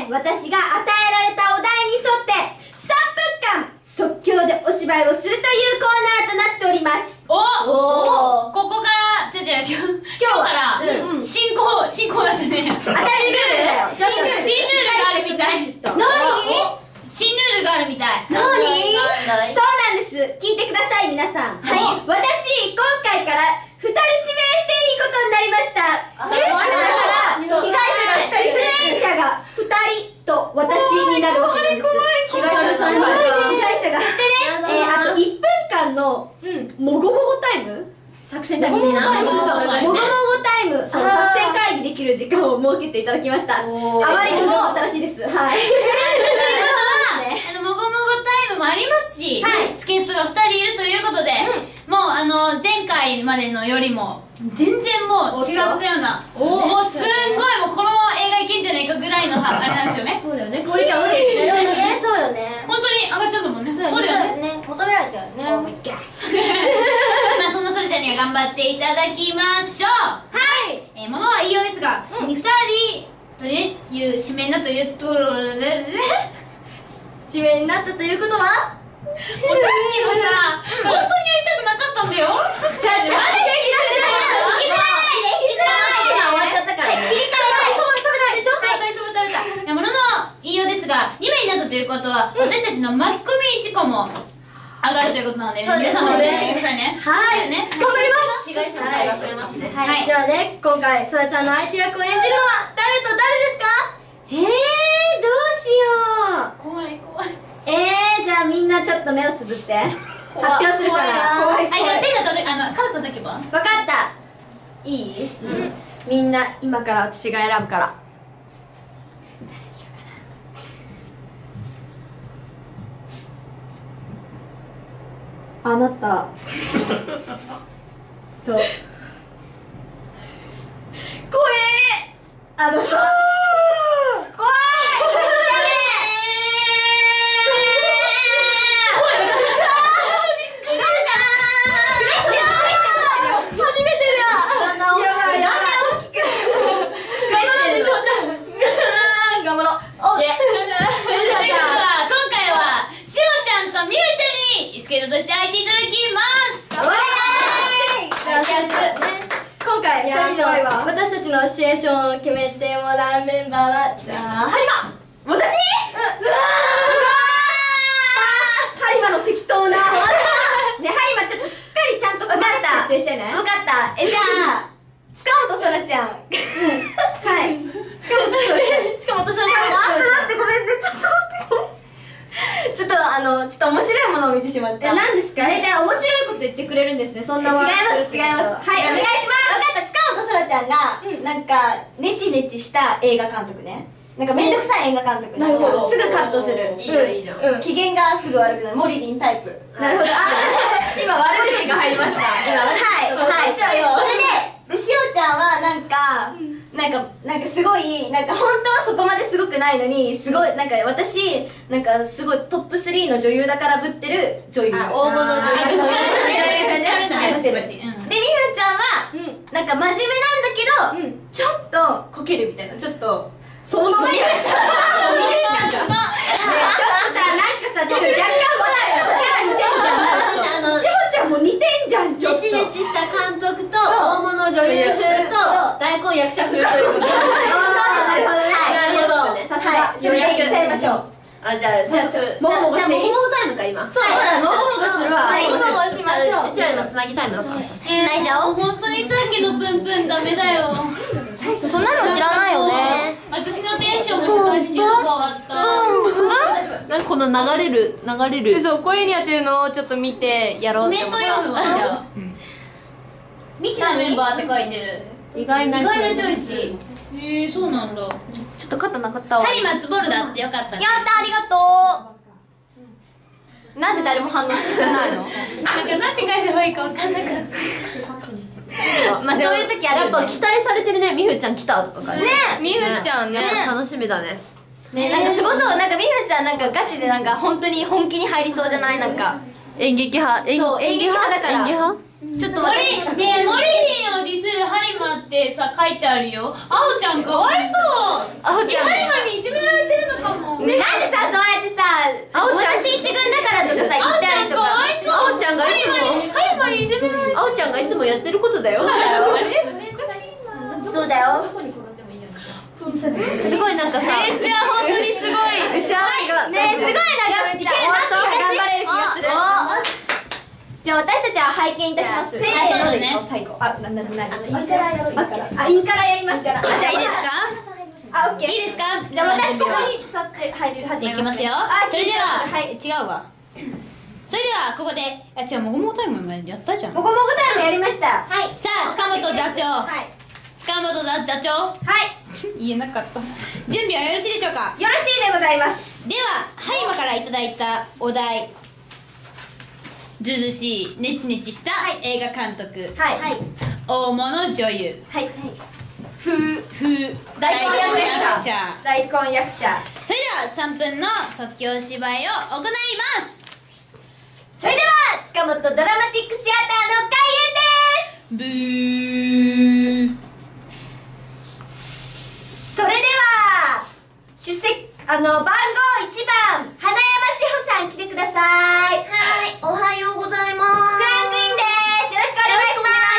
ね、私が与えられたお題に沿ってさんぷんかん即興でお芝居をするというコーナーとなっております。 おおおここからじゃじゃ今日今日からうん進行進行だしね当たりルールだよ。 新ルール新ルールがあるみたい何？ 新ルールがあるみたい何？そうなんです。聞いてください皆さん。はい。私今回からふたり指名していいことになりました。え？だから被害者がふたり、出演者がふたりと私になるわけなんです。被害者さんが。被害者が。そしてね、えー、あといっぷんかんのもごもごタイム。作戦タイムみたいな。そうそうそう。もごもごタイム、そう作戦会議できる時間を設けていただきました。あまりにも新しいです。はい。 あのもごもごタイムもありますし、 はい、 助っ人がふたりいるということで、うん、もうあの前回までのよりも全然もう違ったような、もうすんごいもうこのまま映画いけんじゃねえかぐらいのあれなんですよね。 そうだよね。これが多いですね。なるほどね。そうよね。 本当に上がっちゃうと思うね。そうだよね。 求められちゃうよね。Oh my gosh。 まあそんなそれちゃんには頑張っていただきましょう。はい。えー、ものは言いようですが、二人という指名になったというところで。 指名になったということは、 もうさっきのさ、本当にやりたくなかったんだよ。ちょっと待って、聞き出せないよ。聞き出せないで、聞き出せないで。 終わっちゃったからね。 切り替えたい。そう食べたでしょ。はい、そう食べた。いや、ものの言いようですが、にめいになったということは、私たちの巻き込み事故も上がるということなので、皆さんも気をつけてくださいね。はい。頑張ります。被害者の会が増えますね。はい。 ではね、今回、そらちゃんの相手役を演じるのは誰と誰ですか？えー、どうしよう。 怖い怖い。 えー、じゃあみんなちょっと目をつぶって発表するから怖い怖い。あ、手が叩け、あの、肩叩けば？ 分かった。いい？うん。みんな今から私が選ぶから。誰にしようかな。あなたと怖えあなた怖いとして入っていただきます。 今回ふたりの私たちのシチュエーションを決めてもらうメンバーはじゃあハリマ。私？うわーハリマの適当なね、ハリマちょっとしっかりちゃんと分かった設定してね。 分かった。え、じゃあ塚本そらちゃん。はい。塚本そらちゃん。塚本そらちゃんは待って待ってごめんね、ちょっと待ってちょっとあのちょっと面白いものを見てしまった。 え、何ですか？え、じゃあ面白いこと言ってくれるんですね。そんな違います違います。 はい、お願いします。 分かった。塚本そらちゃんがなんかネチネチした映画監督ね。なんかめんどくさい映画監督。なるほど。すぐカットする。 いいじゃんいいじゃん。 機嫌がすぐ悪くなるモリリンタイプ。 なるほど。今悪口が入りました。 はいはい。それででしおちゃんはなんか。なんか、なんかすごい、なんか本当はそこまですごくないのに、すごい、なんか私、なんかすごいトップスリーの女優だからぶってる女優。大物女優。ぶつかるのね、ぶつかるのね、バチバチ。で、みふちゃんは、なんか真面目なんだけど、ちょっとこけるみたいな、ちょっと。 そのままみふちゃん。みふちゃんが。ちょっとさ、なんかさ、ちょっと若干もないよ。キャラ似てんじゃん。しほちゃんも似てんじゃん、ちょっと。 ネチネチした監督と、大物女優風と、大根役者風ということで。 なるほどね。なるほど。さすが。 それやっちゃいましょう。 あ、じゃあ、早速。 もごもごしていい？ もごもごタイムか、今。 そうだ、もごもごするわ。 もごもごしましょう。 うちら今つなぎタイムだからさ。 つないじゃおう。本当にさっきのプンプンダメだよ。 そんなの知らないよね。 私のテンションもはちじゅうど変わった。 なんかこの流れる、流れる。 そう、こういうにやってるのをちょっと見てやろうって思った。 コメント読むわ、じゃあ。未知のメンバーって書いてる。 意外な意外なチョイス。へえ、そうなんだ。 ちょっと肩なかったわ。 ハリマツボルだってよかったね。 やったありがとう。なんで誰も反応してないの？ なんかなんて返せばいいかわかんなかった。 まあそういう時あるよね。 やっぱ期待されてるね、みふちゃん来たとかね。 ねみふちゃんね。 楽しみだね。 ね、なんかすごそう。なんかみふちゃんなんかガチでなんか本当に本気に入りそうじゃない？なんか演劇派。 そう演劇派だから。 演技派？ ちょっとモリ私ねえ、モリリンをディスるハリマってさ書いてあるよ。あおちゃんかわいそう。 あおちゃんハリマにいじめられてるいつもやってることだよ。 そうだよそうだよ。 すごいなんかさ、 めっちゃ本当にすごい。 ねえすごいなんかめっちゃいけるなって頑張れる気がする。 じゃあ私たちは拝見いたします。 せーのでいこう最後。あ、なななな。インカラやろう。あ、インカラやりますから。 じゃあいいですか？ あ、オッケー。 いいですか？ じゃあ私ここに座って入り始めいきますよ。 あ、 それでは、 はい。 違うわ。それではここで、あ、違う、もごもごタイムもやったじゃん。 もごもごタイムやりました。はい。 さあ、塚本座長。 はい。 塚本座長。 はい。 言えなかった。準備はよろしいでしょうか？ よろしいでございます。 では、ハリマからいただいたお題。ずうずうしい、ネチネチした映画監督。 はい。はい。 大物女優。 はい。 風、風、 大根役者。大根役者。 それではさんぷんの即興芝居を行います。 それでは塚本ドラマティックシアターの開演です。 ブー。 それでは出席あの番号いちばん花山志保さん来てください。はい。 おはようございます。 クランクインです。よろしくお願いし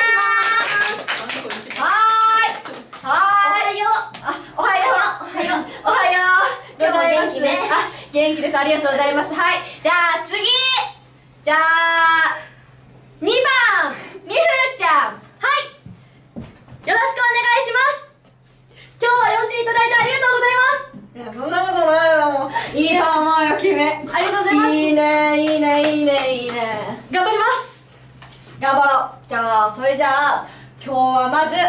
ます。はーい。はーい。あ、おはよう。おはよう。おはようございます。あ、元気です。ありがとうございます。はい。じゃあ次。じゃあにばんみふちゃん。 はい。よろしくお願いします。今日は呼んでいただいてありがとうございます。 いや、そんなことないよ。いいと思うよ、君。 ありがとうございます。 いいね、いいね、いいね、いいね。 頑張ります。 頑張ろう。じゃあ、それじゃあ、今日はまず、う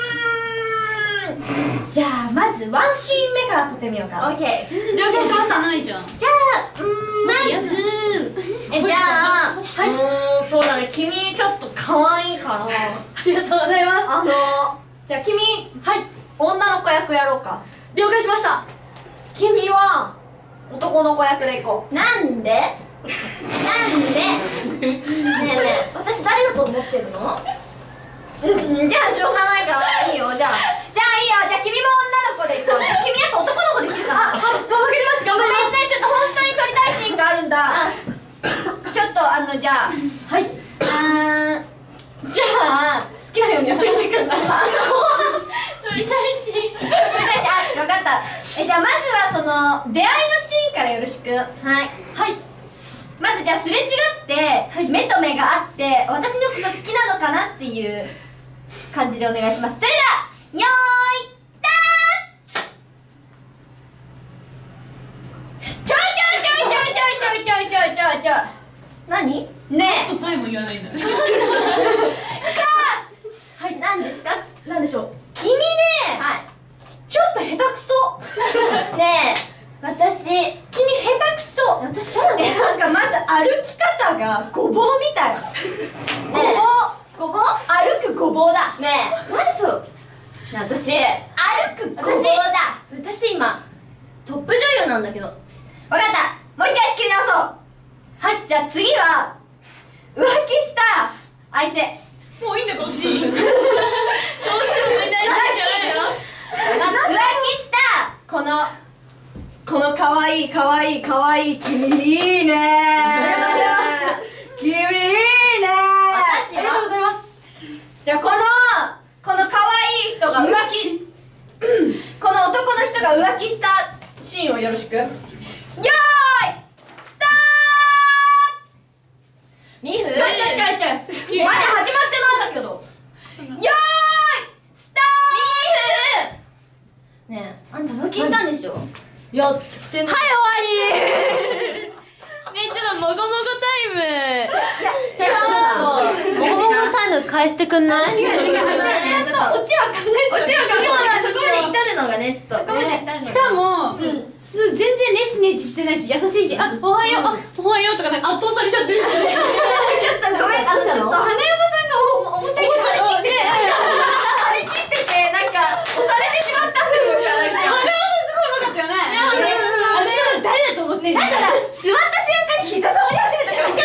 ーん。じゃあ、まずワンシーン目から撮ってみようか。 オッケー。 了解しました。ないじゃん。 じゃあ、うーん、まず、え、じゃあ、うーん、そうだね、君ちょっと可愛いから。 ありがとうございます。 あの、じゃあ君、 はい。 女の子役やろうか。 了解しました。 君は男の子役でいこう。 なんでなんでねえねえ、私誰だと思ってるの？ うん、じゃあしょうがないからいいよ。じゃあじゃあいいよ。じゃあ君も女の子でいこう。じゃあ君やっぱ男の子できるかな。あ、わかりました。頑張りますね。ちょっと本当に撮りたいシーンがあるんだ。ちょっとあのじゃあはい。 あーじゃあ好きなようにやってみてください。 撮りたいシーン撮りたいシーン。あ、分かった。え、じゃあまずはその出会いのシーンからよろしく。はい。 はい。 まずじゃあすれ違って、目と目があって私のこと好きなのかなっていう感じでお願いします。それではよーいスタート。ちょいちょいちょいちょいちょいちょいちょいちょいちょい何？ ねえとさえも言わないんだ。 はい、何ですか？ なんでしょう、君ね、 はい。 ちょっと下手くそ。 ねえ、私、 君下手くそ。 私誰え、なんかまず歩き方がごぼうみたい。ごぼう、 ごぼう？ 歩くごぼうだ。 ねえ、何そう？ねえ、私、 歩くごぼうだ。 私今、トップ女優なんだけど。 わかった、もう一回仕切り直そう。はい、じゃあ次は浮気した相手。 もういいんだこのシーン。 どうしても見たいじゃないの。浮気したこのこの可愛い可愛い可愛い君いいねー。君いいねー。 私はありがとうございます。じゃあこのこの可愛い人が浮気この男の人が浮気したシーンをよろしく。よーいスタート。 ミフ？ ちょいちょいちょいちょい、まだ始まってないんだけど。よーいスタート。 ねえ、あんた浮気したんでしょ？ いや、してない。 はい、終わり。 ねえ、ちょっともごもごタイム。 いや、 ちょっともごもごタイム返してくんない？ 違う違う、あのね、ちょっとオチは考えて、オチは考えて、 そこまで至るのがね、ちょっとそこまで至るのがしかも、す全然ネチネチしてないし優しいし、あ、おはよう、あ、おはようとかなんか圧倒されちゃってる。 ちょっとごめん、あのちょっと花山さんが表に張り切ってて、張り切ってて、なんか押されてしまったというか、なんか花山さんすごい上手かったよね。私誰だと思ってんの？ なんかさ、座った瞬間に膝触り始めたから、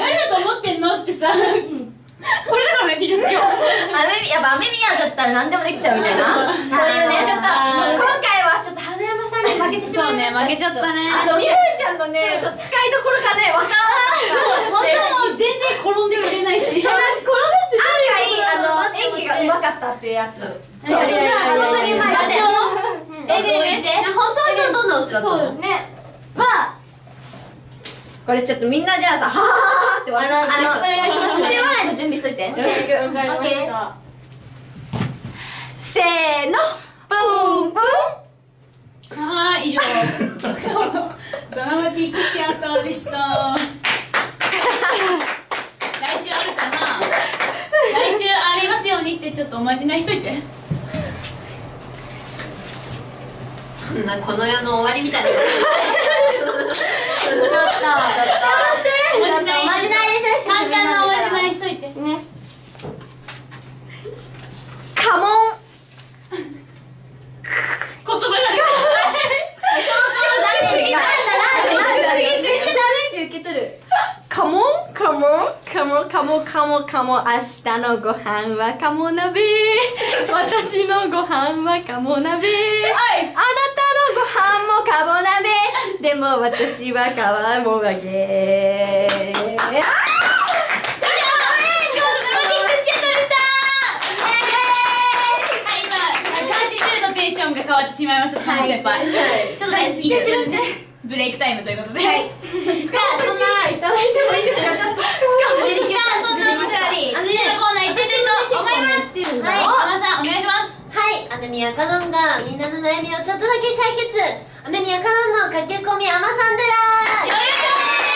誰だと思ってんのってさ、これだからね、T シャツ今日。 アメミ、やっぱアメミヤだったら何でもできちゃうみたいな。そういうね、 ちょっと今回はちょっと花山さんに負けてしまいました。 そうね、負けちゃったね。 あとみふーちゃんのね、ちょっと使いどころがね、わからない。 も全然転んでくれないし。 案外あの演技がうまかったっていうやつ。 いやいやいやいやいや。 えでね、本当はさどんなオチだったの？ そうね。まあこれちょっとみんなじゃあさ、ははははって笑って、 あのあのお願いします。 そして笑いの準備しといて。よろしく。 わかりましたせーの、ブンブン。 はーい、以上。ドラマティックシアターでした。来週あるかな。来週ありますようにってちょっとおまじないしといて。 そんなこの世の終わりみたいな。 ちょっとちょっとおまじない。 おまじないでしょ。 簡単なおまじないしといて。 ね。 カモン。 言葉が出てこない。 めっちゃダメって受け取る。 カモンカモンカモンカモンカモンカモン。明日のご飯はカモ鍋。私のご飯はカモ鍋。あなたのご飯もカモ鍋。でも私はカモ揚げ。 が変わってしまいました、はい、先輩、はい、ちょっとね、一瞬ねブレイクタイムということで、はい、じゃあそんないただいてもいいですか。ちょっとさあそんなことより続いてのコーナー行ってみたいと思います。はい、ママさんお願いします。 はい、雨宮かのんがみんなの悩みをちょっとだけ解決。雨宮かのんの駆け込みアマサンデラ。よいし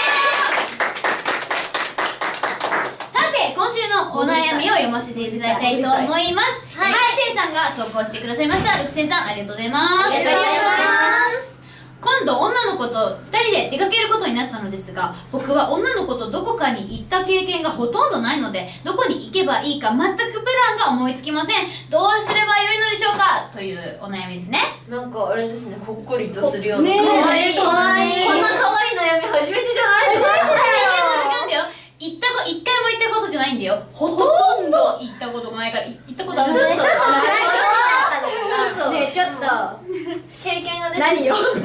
ょ。 さて今週のお悩みを読ませていただきたいと思います。はい、ルクセンさんが投稿してくださいました。ルクセンさんありがとうございます。 ありがとうございます。 今度女の子とふたりで出かけることになったのですが、僕は女の子とどこかに行った経験がほとんどないので、どこに行けばいいか全くプランが思いつきません。どうすればよいのでしょうか、というお悩みですね。 なんかあれですね、ほっこりとするような。 ねえ、 かわいいかわいい。こんな可愛い悩み初めてじゃないですか。 違うんだよ。行ったこ一回も行ったことじゃないんだよ。ほとんど行ったこともないから行ったことある。ちょっとちょっとね、ちょっと経験がね。何よ。何よ。何よ。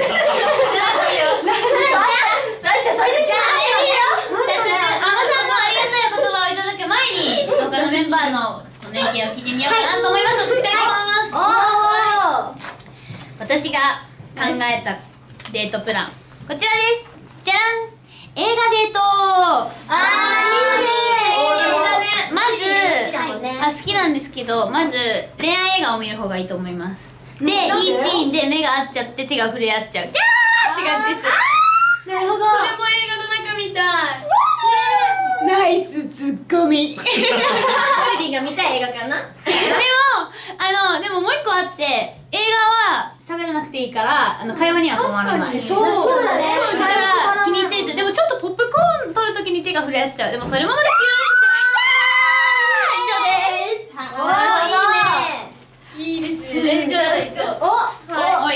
何よ。それでじゃあいいよ。 早速アマさんのありがたい言葉をいただく前に、他のメンバーのこの意見を聞いてみようかなと思います。私からいきます。私が考えたデートプランこちらです。じゃらん。映画デート。あー、いいね。まず、あ、好きなんですけど、まず恋愛映画を見る方がいいと思います。で、いいシーンで目が合っちゃって手が触れ合っちゃう。キャーって感じです。 なるほど。 それも映画の中みたい。 ナイスツッコミ。 クリが見たい映画かな。 でも、あの、でももう一個あって、映画は喋らなくていいから、あの、会話には困らない。 そうそうだね。 だから気にせず、でもちょっとポップコーン取るときに手が触れ合っちゃう。でもそれもまだキューンって。以上です。 あいいですね。じゃあちょっと。 おはい。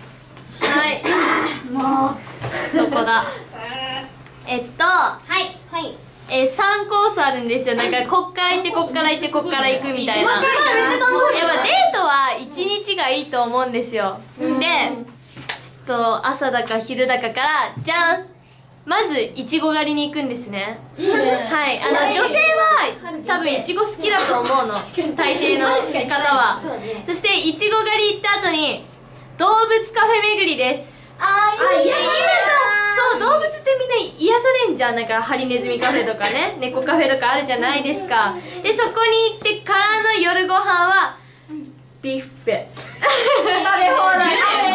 はいもうどこだえっとはいはいえー、さんコースあるんですよ。なんかこっから行ってこっから行ってこっから行くみたいな。やっぱデートはいちにちがいいと思うんですよ。でちょっと朝だか昼だかからじゃん、まずいちご狩りに行くんですね。 いいね。 はい、あの女性は多分いちご好きだと思うの、大抵の方は。そしていちご狩り行った後に動物カフェ巡りです。 あー、いいね。 そう、動物ってみんな癒されんじゃん。なんかハリネズミカフェとかね、猫カフェとかあるじゃないですか。でそこに行ってからの夜ご飯はビュッフェ。食べ放題。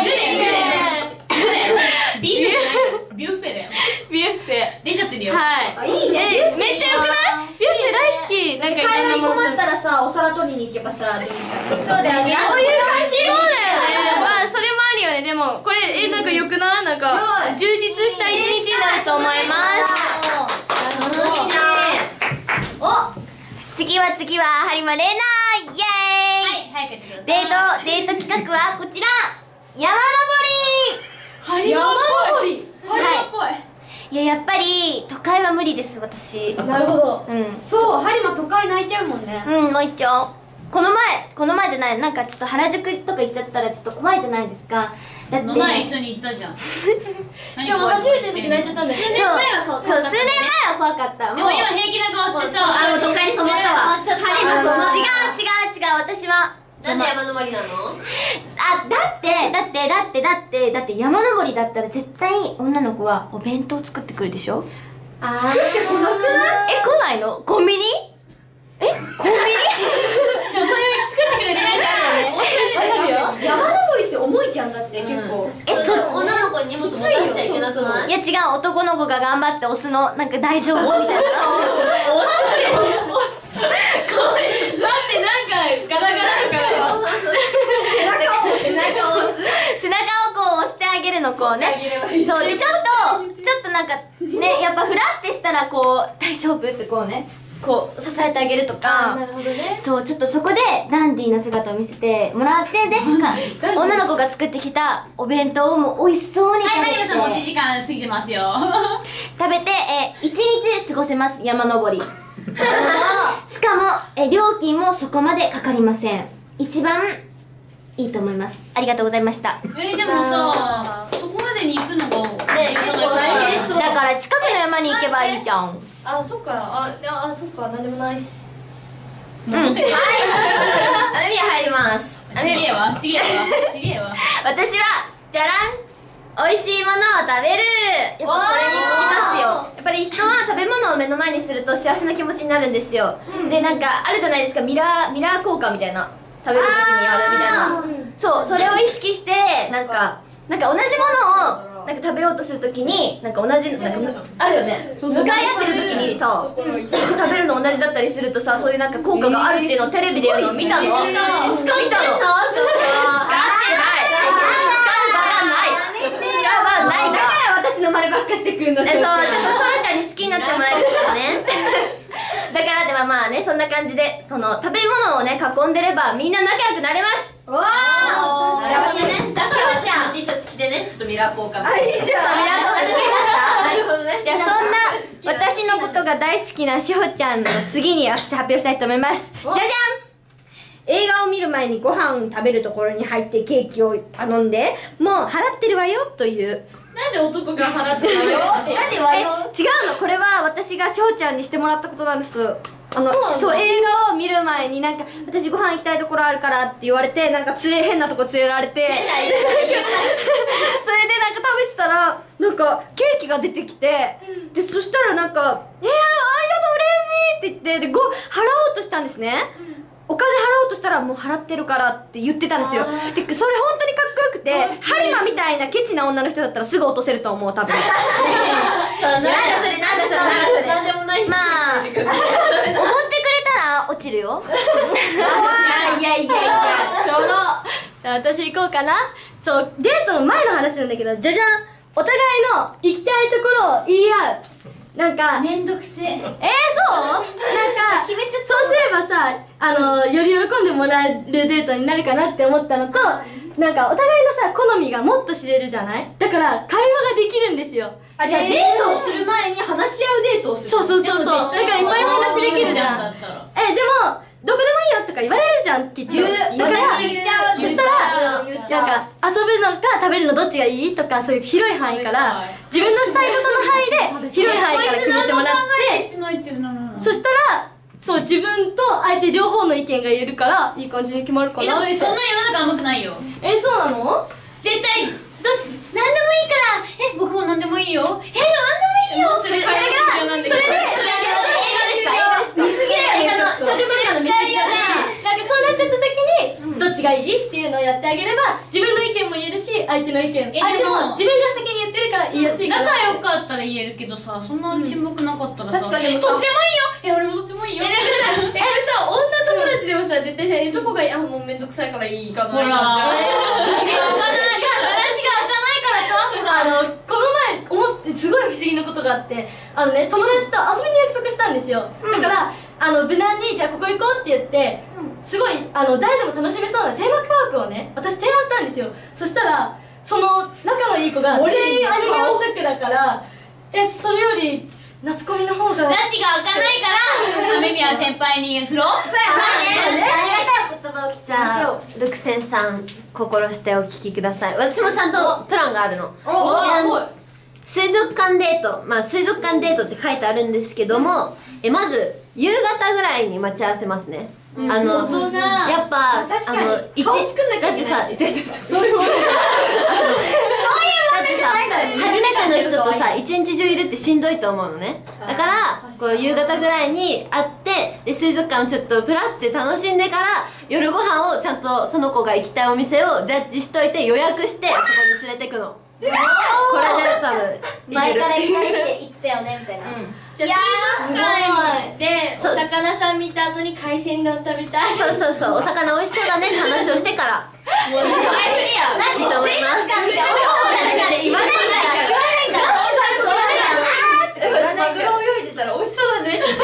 ビュッフェビュッフェだよ。 ビュッフェ出ちゃってるよ。 はい。 いいね。 え、めっちゃよくない？ビュッフェ大好き。なんかいろんなもの。 困ったらさ、お皿取りに行けばさ、そうだよね。そういう感じ。そうだよね。まあそれもあるよね。でもこれえなんかよくない？なんか充実した一日になると思います。 楽しいね。お、 次は次はハリマレーナー、イエーイ。 はい、早くやってください。 デート、デート企画はこちら、山登ハリマっぽい。ハリマっぽい。 り。いや、やっぱり都会は無理です、私。 なるほど。 うんそう、ハリマ都会泣いちゃうもんね。 うん、泣いちゃう。この前この前じゃない、なんかちょっと原宿とか行っちゃったらちょっと怖いじゃないですか。 だっての前一緒に行ったじゃん。 でも初めての時泣いちゃったんだよ。 そうそう数年前は怖かった。 でも今平気な顔してさ、 あの都会に染まったわ。ハリマ染まった。 違う違う違う、私はなんで山登りなの？ あ、だってだってだってだってだって山登りだったら絶対女の子はお弁当作ってくるでしょ。 あー、作ってこなくない？ え、来ないの？コンビニ？え、コンビニ？ そういう作ってくれるなんかあるよね。わかるよ。山登りって重いじゃんだって結構。 え、そ女の子に荷物持たせちゃいけなくない？ いや違う、男の子が頑張って押すのなんか大丈夫みたいな。 待って、なんかガラガラとかだよ。 背中を背中を背中をこう押してあげるのこうね。そうでちょっとちょっとなんかね、やっぱフラってしたらこう大丈夫ってこうね、こう支えてあげるとか。 なるほどね。 そうちょっとそこでダンディーな姿を見せてもらってで、女の子が作ってきたお弁当をもう美味しそうに食べて、 はい、ハリマさん持ち時間過ぎてますよ。 食べてえ一日過ごせます。山登り。しかもえ料金もそこまでかかりません。一番いいと思います。ありがとうございました。 えー、でもさ、そこまでに行くのがね、結構大変そう。 だから近くの山に行けばいいじゃん。 あ、そっか。あ、あ、そっか。なんでもないっす。 うん、 はい。アメリア入ります。 ちげえわ、ちげえわ、ちげえわ。 私はじゃらん、美味しいものを食べる。やっぱこれにつきますよ。やっぱり人は食べ物を目の前にすると幸せな気持ちになるんですよ、うん、でなんかあるじゃないですか、ミラーミラー効果みたいな、食べる時にやるみたいな、そう、それを意識してなんかなんか同じものをなんか食べようとするときになんか同じなんかあるよね、向かい合ってるときにさ、うん、食べるの同じだったりするとさ、そういうなんか効果があるっていうのをテレビでやるの見たの、使ってんの？使ってない。ないだから私の真似ばっかしてくるの。そう、ちょっとソラちゃんに好きになってもらえるからね。だからではまあね、そんな感じでその食べ物をね囲んでればみんな仲良くなれます。わあ、なるほどね。だから私の T シャツ着てね、ちょっとミラー効果。 あ、いいじゃん。ミラー効果好きだった。 なるほどね。 じゃあそんな私のことが大好きなしほちゃんの次に私発表したいと思います。じゃじゃん。映画を見る前にご飯食べるところに入ってケーキを頼んで、もう払ってるわよという。 なんで男が払ってるのよ。 なんでわよ。 違うの、これは私がしほちゃんにしてもらったことなんです。あのそう、映画を見る前になんか私ご飯行きたいところあるからって言われて、なんか連れ変なとこ連れられて、それでなんか食べてたらなんかケーキが出てきて、うん、でそしたらなんか「えー、ありがとう嬉しい!」って言ってでご払おうとしたんですね、うん、お金払おうとしたらもう払ってるからって言ってたんですよ。でそれ本当にかっこよくて、ハリマみたいなケチな女の人だったらすぐ落とせると思う、多分。 なんだそれなんだそれなんでもない。 まあおごってくれたら落ちるよ。 いやいやいやいや、 ちょろ。じゃあ私行こうかな。そう、デートの前の話なんだけど、じゃじゃん、お互いの行きたいところを言い合う。なんかめんどくせえ。 えー、そうなんか決めて、そうすればさ、あのより喜んでもらえるデートになるかなって思ったのと、なんかお互いのさ好みがもっと知れるじゃない。だから会話ができるんですよ。 あ、じゃあデートをする前に話し合うデートをする。 そうそうそうそう。だからいっぱい話できるじゃん。え、でもどこでもいいよとか言われるじゃんきっと。言う。だからそしたらなんか遊ぶのか食べるのどっちがいいとか、そういう広い範囲から自分のしたいことの範囲で広い範囲から決めてもらって、そしたらそう自分と相手両方の意見が言えるからいい感じに決まるかな。 え、でもそんな世の中甘くないよ。 え、そうなの？ 絶対ど何でもいいから、え、僕も何でもいいよ、え、何でもいいよ。それがそれでそれで見すぎだよね。ちょっと少女漫画の見すぎだね。なんかそうなっちゃった時にどっちがいいっていうのをやってあげれば自分の意見も言えるし相手の意見、相手も自分が先に言ってるから言いやすいから。 仲良かったら言えるけどさ、そんな親睦なかったらさ、 確かにどっちでもいいよ、え、俺もどっちもいいよ。 え、でもさ、え、さ、女友達でもさ、絶対さ、いとこがいい、あ、もうめんどくさいからいいかな。 ほら、話が開かないあのこの前思ってすごい不思議なことがあって、あのね友達と遊びに約束したんですよ、うん、だからあの無難にじゃあここ行こうって言って、うん、すごいあの誰でも楽しめそうなテーマパークをね私提案したんですよ。そしたらその仲のいい子が全員アニメオタクだから、えそれより夏コミの方がラチが開かないから雨宮先輩に振ろう。そうありがたい言葉を聞きじゃあましょう。 ルクセンさん心してお聞きください。私もちゃんとプランがあるの。 おであのお水族館デート、まあ水族館デートって書いてあるんですけども、えまず夕方ぐらいに待ち合わせますね。あの元がやっぱ確かにあの一顔作んなきゃいけないしだってさ、違う違う違うそういう問題だってさ、初めての人とさ一日中いるってしんどいと思うのね。だからこう夕方ぐらいに会ってで水族館をちょっとプラって楽しんでから夜ご飯をちゃんとその子が行きたいお店をジャッジしといて予約してそこに連れてくの。これで多分前から行きたいって言ってたよねみたいな。 じゃあ水族館でおそう魚さん見た後に海鮮丼食べたい。 そうそうそう、お魚美味しそうだねって話をしてからもう前振りやいいと思います。 言わないから言わないから言わないからマグロ泳いでたら美味しそうだねって結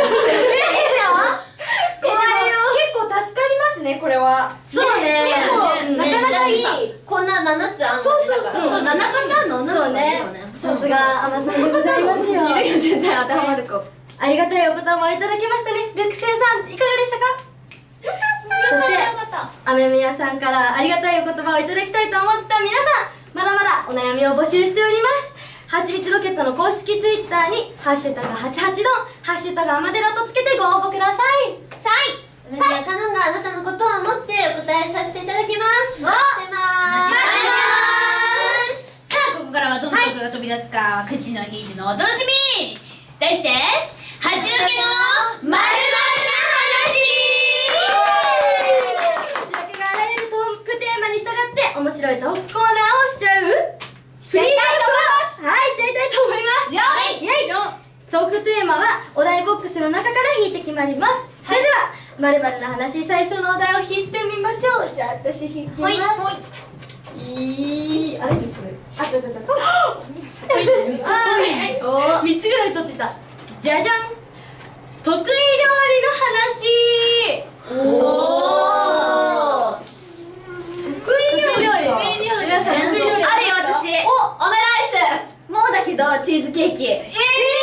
構助かりますねこれは。 そうね結構ねなかなかいい。 こんなななつあんのそうそうそうそうななパターンの女の子そうねさすが甘さんでございますよ。 いるよ絶対当てはまる子。 ありがたいお言葉をいただきましたね。ルクセンさんいかがでしたか？よかったそして雨宮さんからありがたいお言葉をいただきたいと思った皆さん、まだまだお悩みを募集しております。はちみつロケットの公式ツイッターにハッシュタグはちはちどんハッシュタグアマデラとつけてご応募ください。さい私はカノンがあなたのことを思ってお答えさせていただきます。待ってまーす。 さあここからはどんなことが飛び出すか、くじの引いてのお楽しみ。題して八の木のまるまるな話。 こちらがあらゆるトークテーマに従って面白いトークコーナーをしちゃうフリートークをはいしちゃいたいと思います。イエイトークテーマはお題ボックスの中から引いて決まります。それではまるまるな話最初のお題を引いてみましょう。じゃあ私引きます。いいあれこれあったあったあっためっちゃ遠い。みっつぐらい取ってた。じゃじゃん得意料理の話。おお得意料理得意料理皆さん得意料理あるよ私。おオムライス。もうだけどチーズケーキ。ええ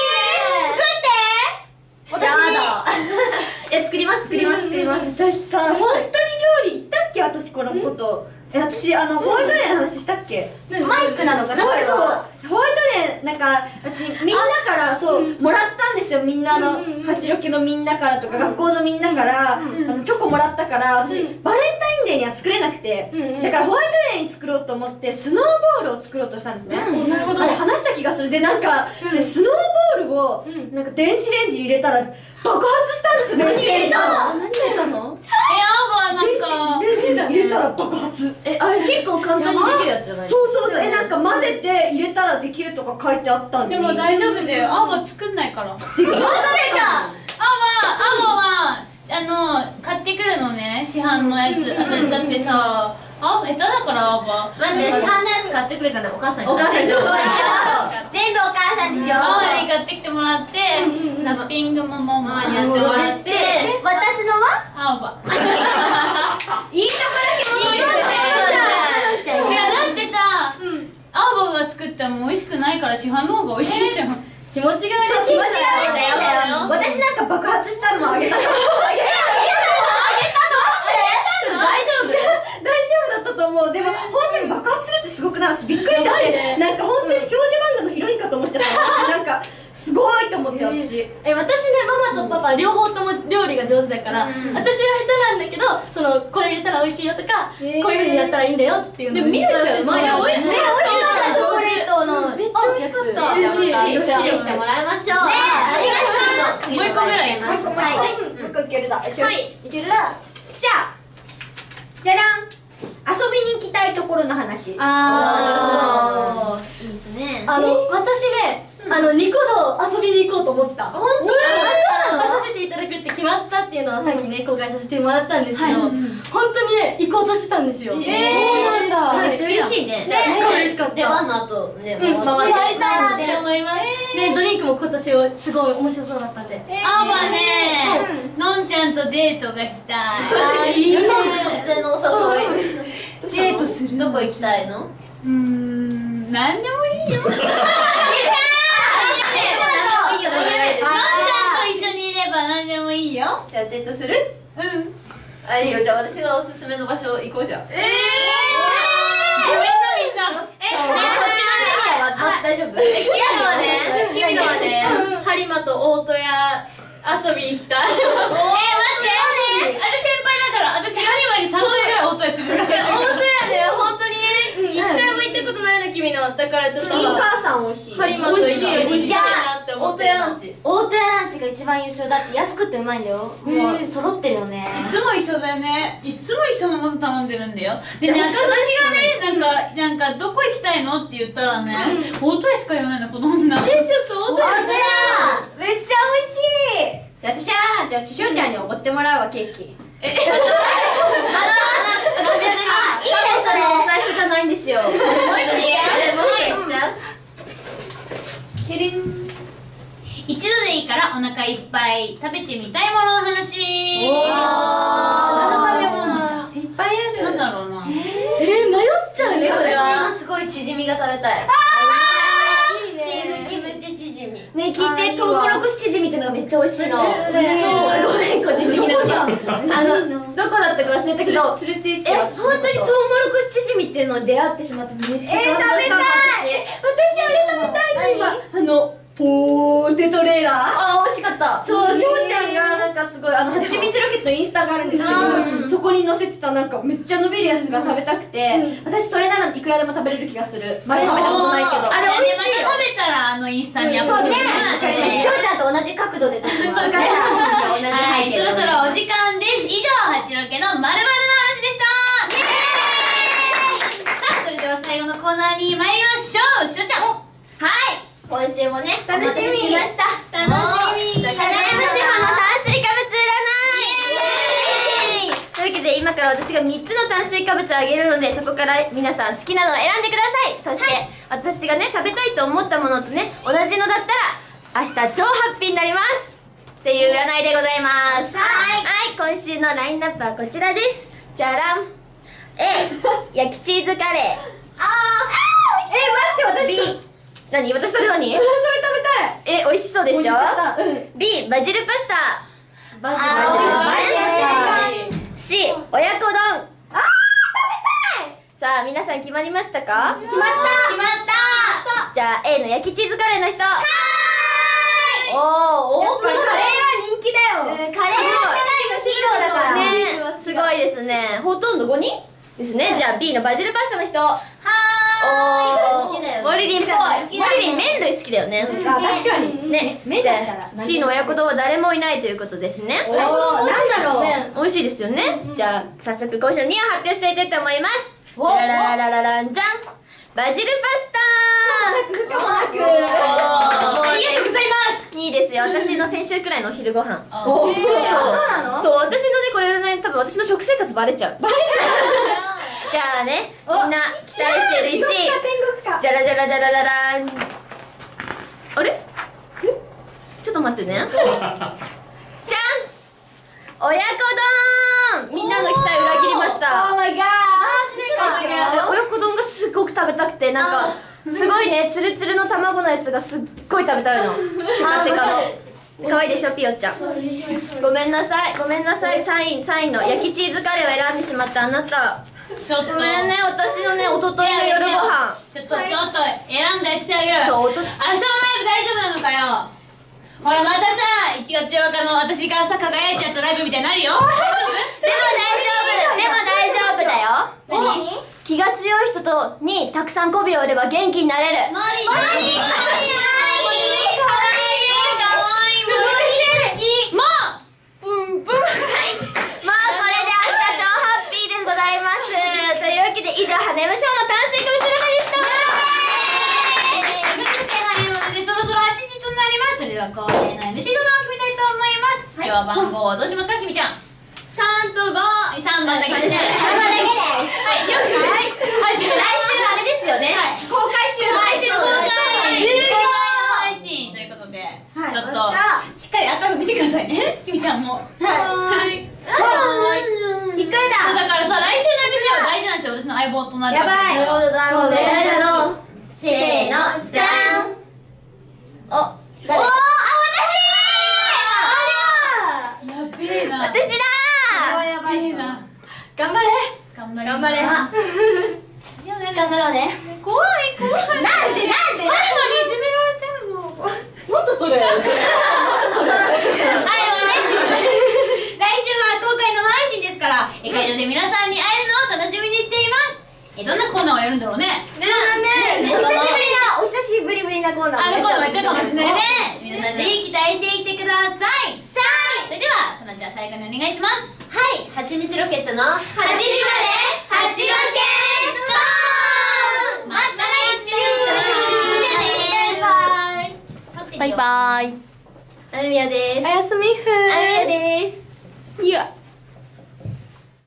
私やだ。え作ります作ります作ります。私さ本当に料理言ったっけ私このこと。え私あのホワイトデーの話したっけ？マイクなのかな？そうホワイトデーなんか私みんなからそうもらったんですよ。みんなの八六のみんなからとか学校のみんなからあのチョコもらったから私バレンタインデーには作れなくてだからホワイトデーに作ろうと思ってスノーボールを作ろうとしたんですね。 なるほどあれ話した気がする。でなんかそれスノーボールをなんか電子レンジ入れたら爆発したんですよ。電子レンジ。何入れたの？ え、青葉なんかレンジ入れたら爆発。 えあれ結構簡単にできるやつじゃない？ そうそうそう。えなんか混ぜて入れたらできるとか書いてあったんで。 でも大丈夫だよ、青葉作んないから。 マジでか。 青葉青葉はあの買ってくるのね、市販のやつ。あだだってさ青葉下手だから青葉。 待って市販のやつ買ってくるじゃないお母さんに。 お母さんにしよう。 全部お母さんにしよう。 青葉に買ってきてもらってラッピングもママママにやってもらって私のは青葉。 いいとこだけもいいよね。違うだってさ、青葉が作っても美味しくないから市販の方が美味しいじゃん。 気持ちが嬉しい。 気持ちが嬉しいんだよ。私なんか爆発したのあげたの。あげたの大丈夫大丈夫だったと思う。でも本当に爆発するってすごくない？私びっくりしちゃってなんか本当に少女漫画のヒロインかと思っちゃったなんかすごいと思って私え私ねママとパパ両方とも料理が上手だから、私は下手なんだけどそのこれ入れたら美味しいよとか、こういう風にやったらいいんだよっていうのをでもみゆちゃんうまいよね。 美味しいチョコレートのめっちゃ美味しかった。 じゃあまた女子できてもらいましょう。ねえもう一個ぐらい。 もう一個はいもう一個いけるだ。はいいけるな。 じゃあじゃじゃん遊びに行きたいところの話。 あいいですね。 あの私ねあのニコ動遊びに行こうと思ってた。本当に出させていただくって決まったっていうのはさっきね公開させてもらったんですけど、本当にね行こうとしてたんですよ。 そうなんだ。 めっちゃ嬉しいね。 すごい嬉しかった。 でワンの後ねうん、 回回りたいなって思います。でドリンクも今年はすごい面白そうだったんで。 青葉ね、のんちゃんとデートがしたい。 あーいいね。 突然のお誘い。 デートする。 どこ行きたいの？ うーん、なんでもいいよ。 いいよ。 じゃあデートする？うんあ、いいよ。じゃあ私がおすすめの場所行こうじゃん。ええー、ごめんなみんな。 え、こっちのメニューは大丈夫？え、キミのはね、キミのはね、ハリマと大戸屋遊びに行きたい。えー、待って、 私先輩だから、私ハリマにさんかいぐらい音やつぶらせてる。 大戸屋ね、本当にね、一回も行ったことないの、君の。だからちょっとチキン母さん美味しい。 ハリマと一緒に行きたいなって思ってる。 ランチ。 大戸屋ランチが一番優秀だって、安くてうまいんだよ。もう揃ってるよね。 いつも一緒だよね。いつも一緒のもの頼んでるんだよ。でね、私がね、なんか、なんか、どこ行きたいのって言ったらね、大戸屋しか言わないの、この女。 え、ちょっと大戸屋大戸屋めっちゃ美味しい。 私はじゃあしおちゃんにおごってもらうわケーキ。 え、 いいねそれ。 お財布じゃないんですよ。もう一個いっちゃう？ てれん。一度でいいからお腹いっぱい食べてみたいものの話。 おいっぱいある。 なんだろうな。 えー、迷っちゃうね、これ私は。 今すごいチヂミが食べたい。 チーズキムチチヂミ。 ね、聞いて、トウモロコシチヂミってのがめっちゃ美味しいの。そう、ごめん、個人的なこと。あの、どこだったか忘れたけど、 連れて行ってえ、本当にトウモロコシチヂミっていうのに出会ってしまってめっちゃ感動したの、私。私、あれ食べたいの、今。あの、ポーテトレーラー。 あ、美味しかった。 そう、しょうちゃんがなんかすごい、あの、はちみつロケットのインスタがあるんですけど、そこに載せてたなんかめっちゃ伸びるやつが食べたくて、私それならいくらでも食べれる気がする。まだ食べたことないけど。 あれ美味しいよ。 また食べたらあのインスタにアップする。 そうね。しょうちゃんと同じ角度で撮ってもらう。 そうね。 同じはい、 背景そろそろお時間です。以上、ハチロケのまるまるの話でした。さあ、それでは最後のコーナーに参りましょう。しょうちゃん。 はい、今週もね、 楽しみお待たせしました。 楽しみ。 ただいま志保の炭水化物占い。というわけで今から私がみっつの炭水化物をあげるので、そこから皆さん好きなのを選んでください。そして、私がね食べたいと思ったものとね同じのだったら明日超ハッピーになりますっていう占いでございます。はい、はい、今週のラインナップはこちらです。じゃらん。 A 焼きチーズカレー。あーえー、待って、私 B 何私それ何それ食べたい。え、美味しそうでしょ。 B バジルパスタ。バジルパスタ。C 親子丼。あー食べたい。さあ皆さん決まりましたか。決まった決まった。じゃあ A の焼きチーズカレーの人。はーい。おー、おー、カレーは人気だよ。カレーは世界のヒーローだからね。すごいですね。ほとんどごにんですね。じゃあ B のバジルパスタの人。はーい。おー、 好きだよねモリリンっぽい。モリリン麺類好きだよね。 あ、確かに。 ね、 麺じゃだったらあ C の親子丼は誰もいないということですね。 おー、なんだろう。 美味しいですよね。じゃあ早速今週のにいを発表していきたいと思います。ラララララランじゃん。バジルパスタ。 かもなく。 ありがとうございます。にいですよ。私の先週くらいのお昼ご飯。 おー、 そうなの？ そう、私のねこれね多分私の食生活バレちゃう。バレちゃう。じゃあね、みんな期待してるいちい。 天国か。 じゃらじゃらじゃらららん。あれ？ちょっと待ってね。じゃん。親子丼。みんなの期待裏切りました。 オーマイガー。 親子丼がすっごく食べたくて、なんかすごいね、ツルツルの卵のやつがすっごい食べたいの。テカテカの。可愛いでしょピヨちゃん。ごめんなさい、ごめんなさい。さんい、さんいの焼きチーズカレーを選んでしまったあなた。 ちょっと。 ごめんね、私のね、一昨日の夜ご飯。 ちょっと、ちょっと、選んだやつしてあげる。 そう、おと明日のライブ大丈夫なのかよ。ほら、またさ、いちがつようかの私がさ、輝いちゃったライブみたいになるよ。大丈夫？ でも大丈夫、でも大丈夫だよ。 何？ 気が強い人とにたくさん媚びを売れば元気になれる。 マリー、マリー、かわいい、かわいい、かわいい、もう、プンプン。はい。 まあこれで明日超ハッピーでございます。というわけで以上羽根無償の炭水化物占いでした。 そろそろはちじとなります。それでは恒例の エムシー の番を決めたいと思います。今日は番号をどうしますか、きみちゃん。 さんとご。 さんばんだけですね。さんばんだけで。はい、よし。はい、 来週あれですよね。公開収録。 来週公開。じゅうご配信ということで、ちょっとしっかりアーカイブ見てくださいね。きみちゃんも。はい。 びっくりそうだ。 だからさ、来週の エムシー は大事なんですよ。私の相棒となる。 やばい。なるほど、なるほど。 誰だろう。 せーの、じゃん。 お、誰？ おー、あ、 やべえ。 うね。 怖い怖い。 なんでなんでハリマにいじめられてるの。 なんだそれ。 はい、もうね、来週は公開の配信ですから、え会場で皆さんに会えるのを楽しみにしています。え、どんなコーナーをやるんだろうね。 ねえ、お久しぶりな、お久しぶりぶりなコーナーあのコーナーもやっちゃうかもしれないね。皆さんぜひ期待していてください。さあ、それでは、かなちゃん最後にお願いします。 はい、はちみつロケットのはちじまではちロケットまた来週バイバイ。 アルミヤです。 おやすみふー。 アルミヤです。 いや。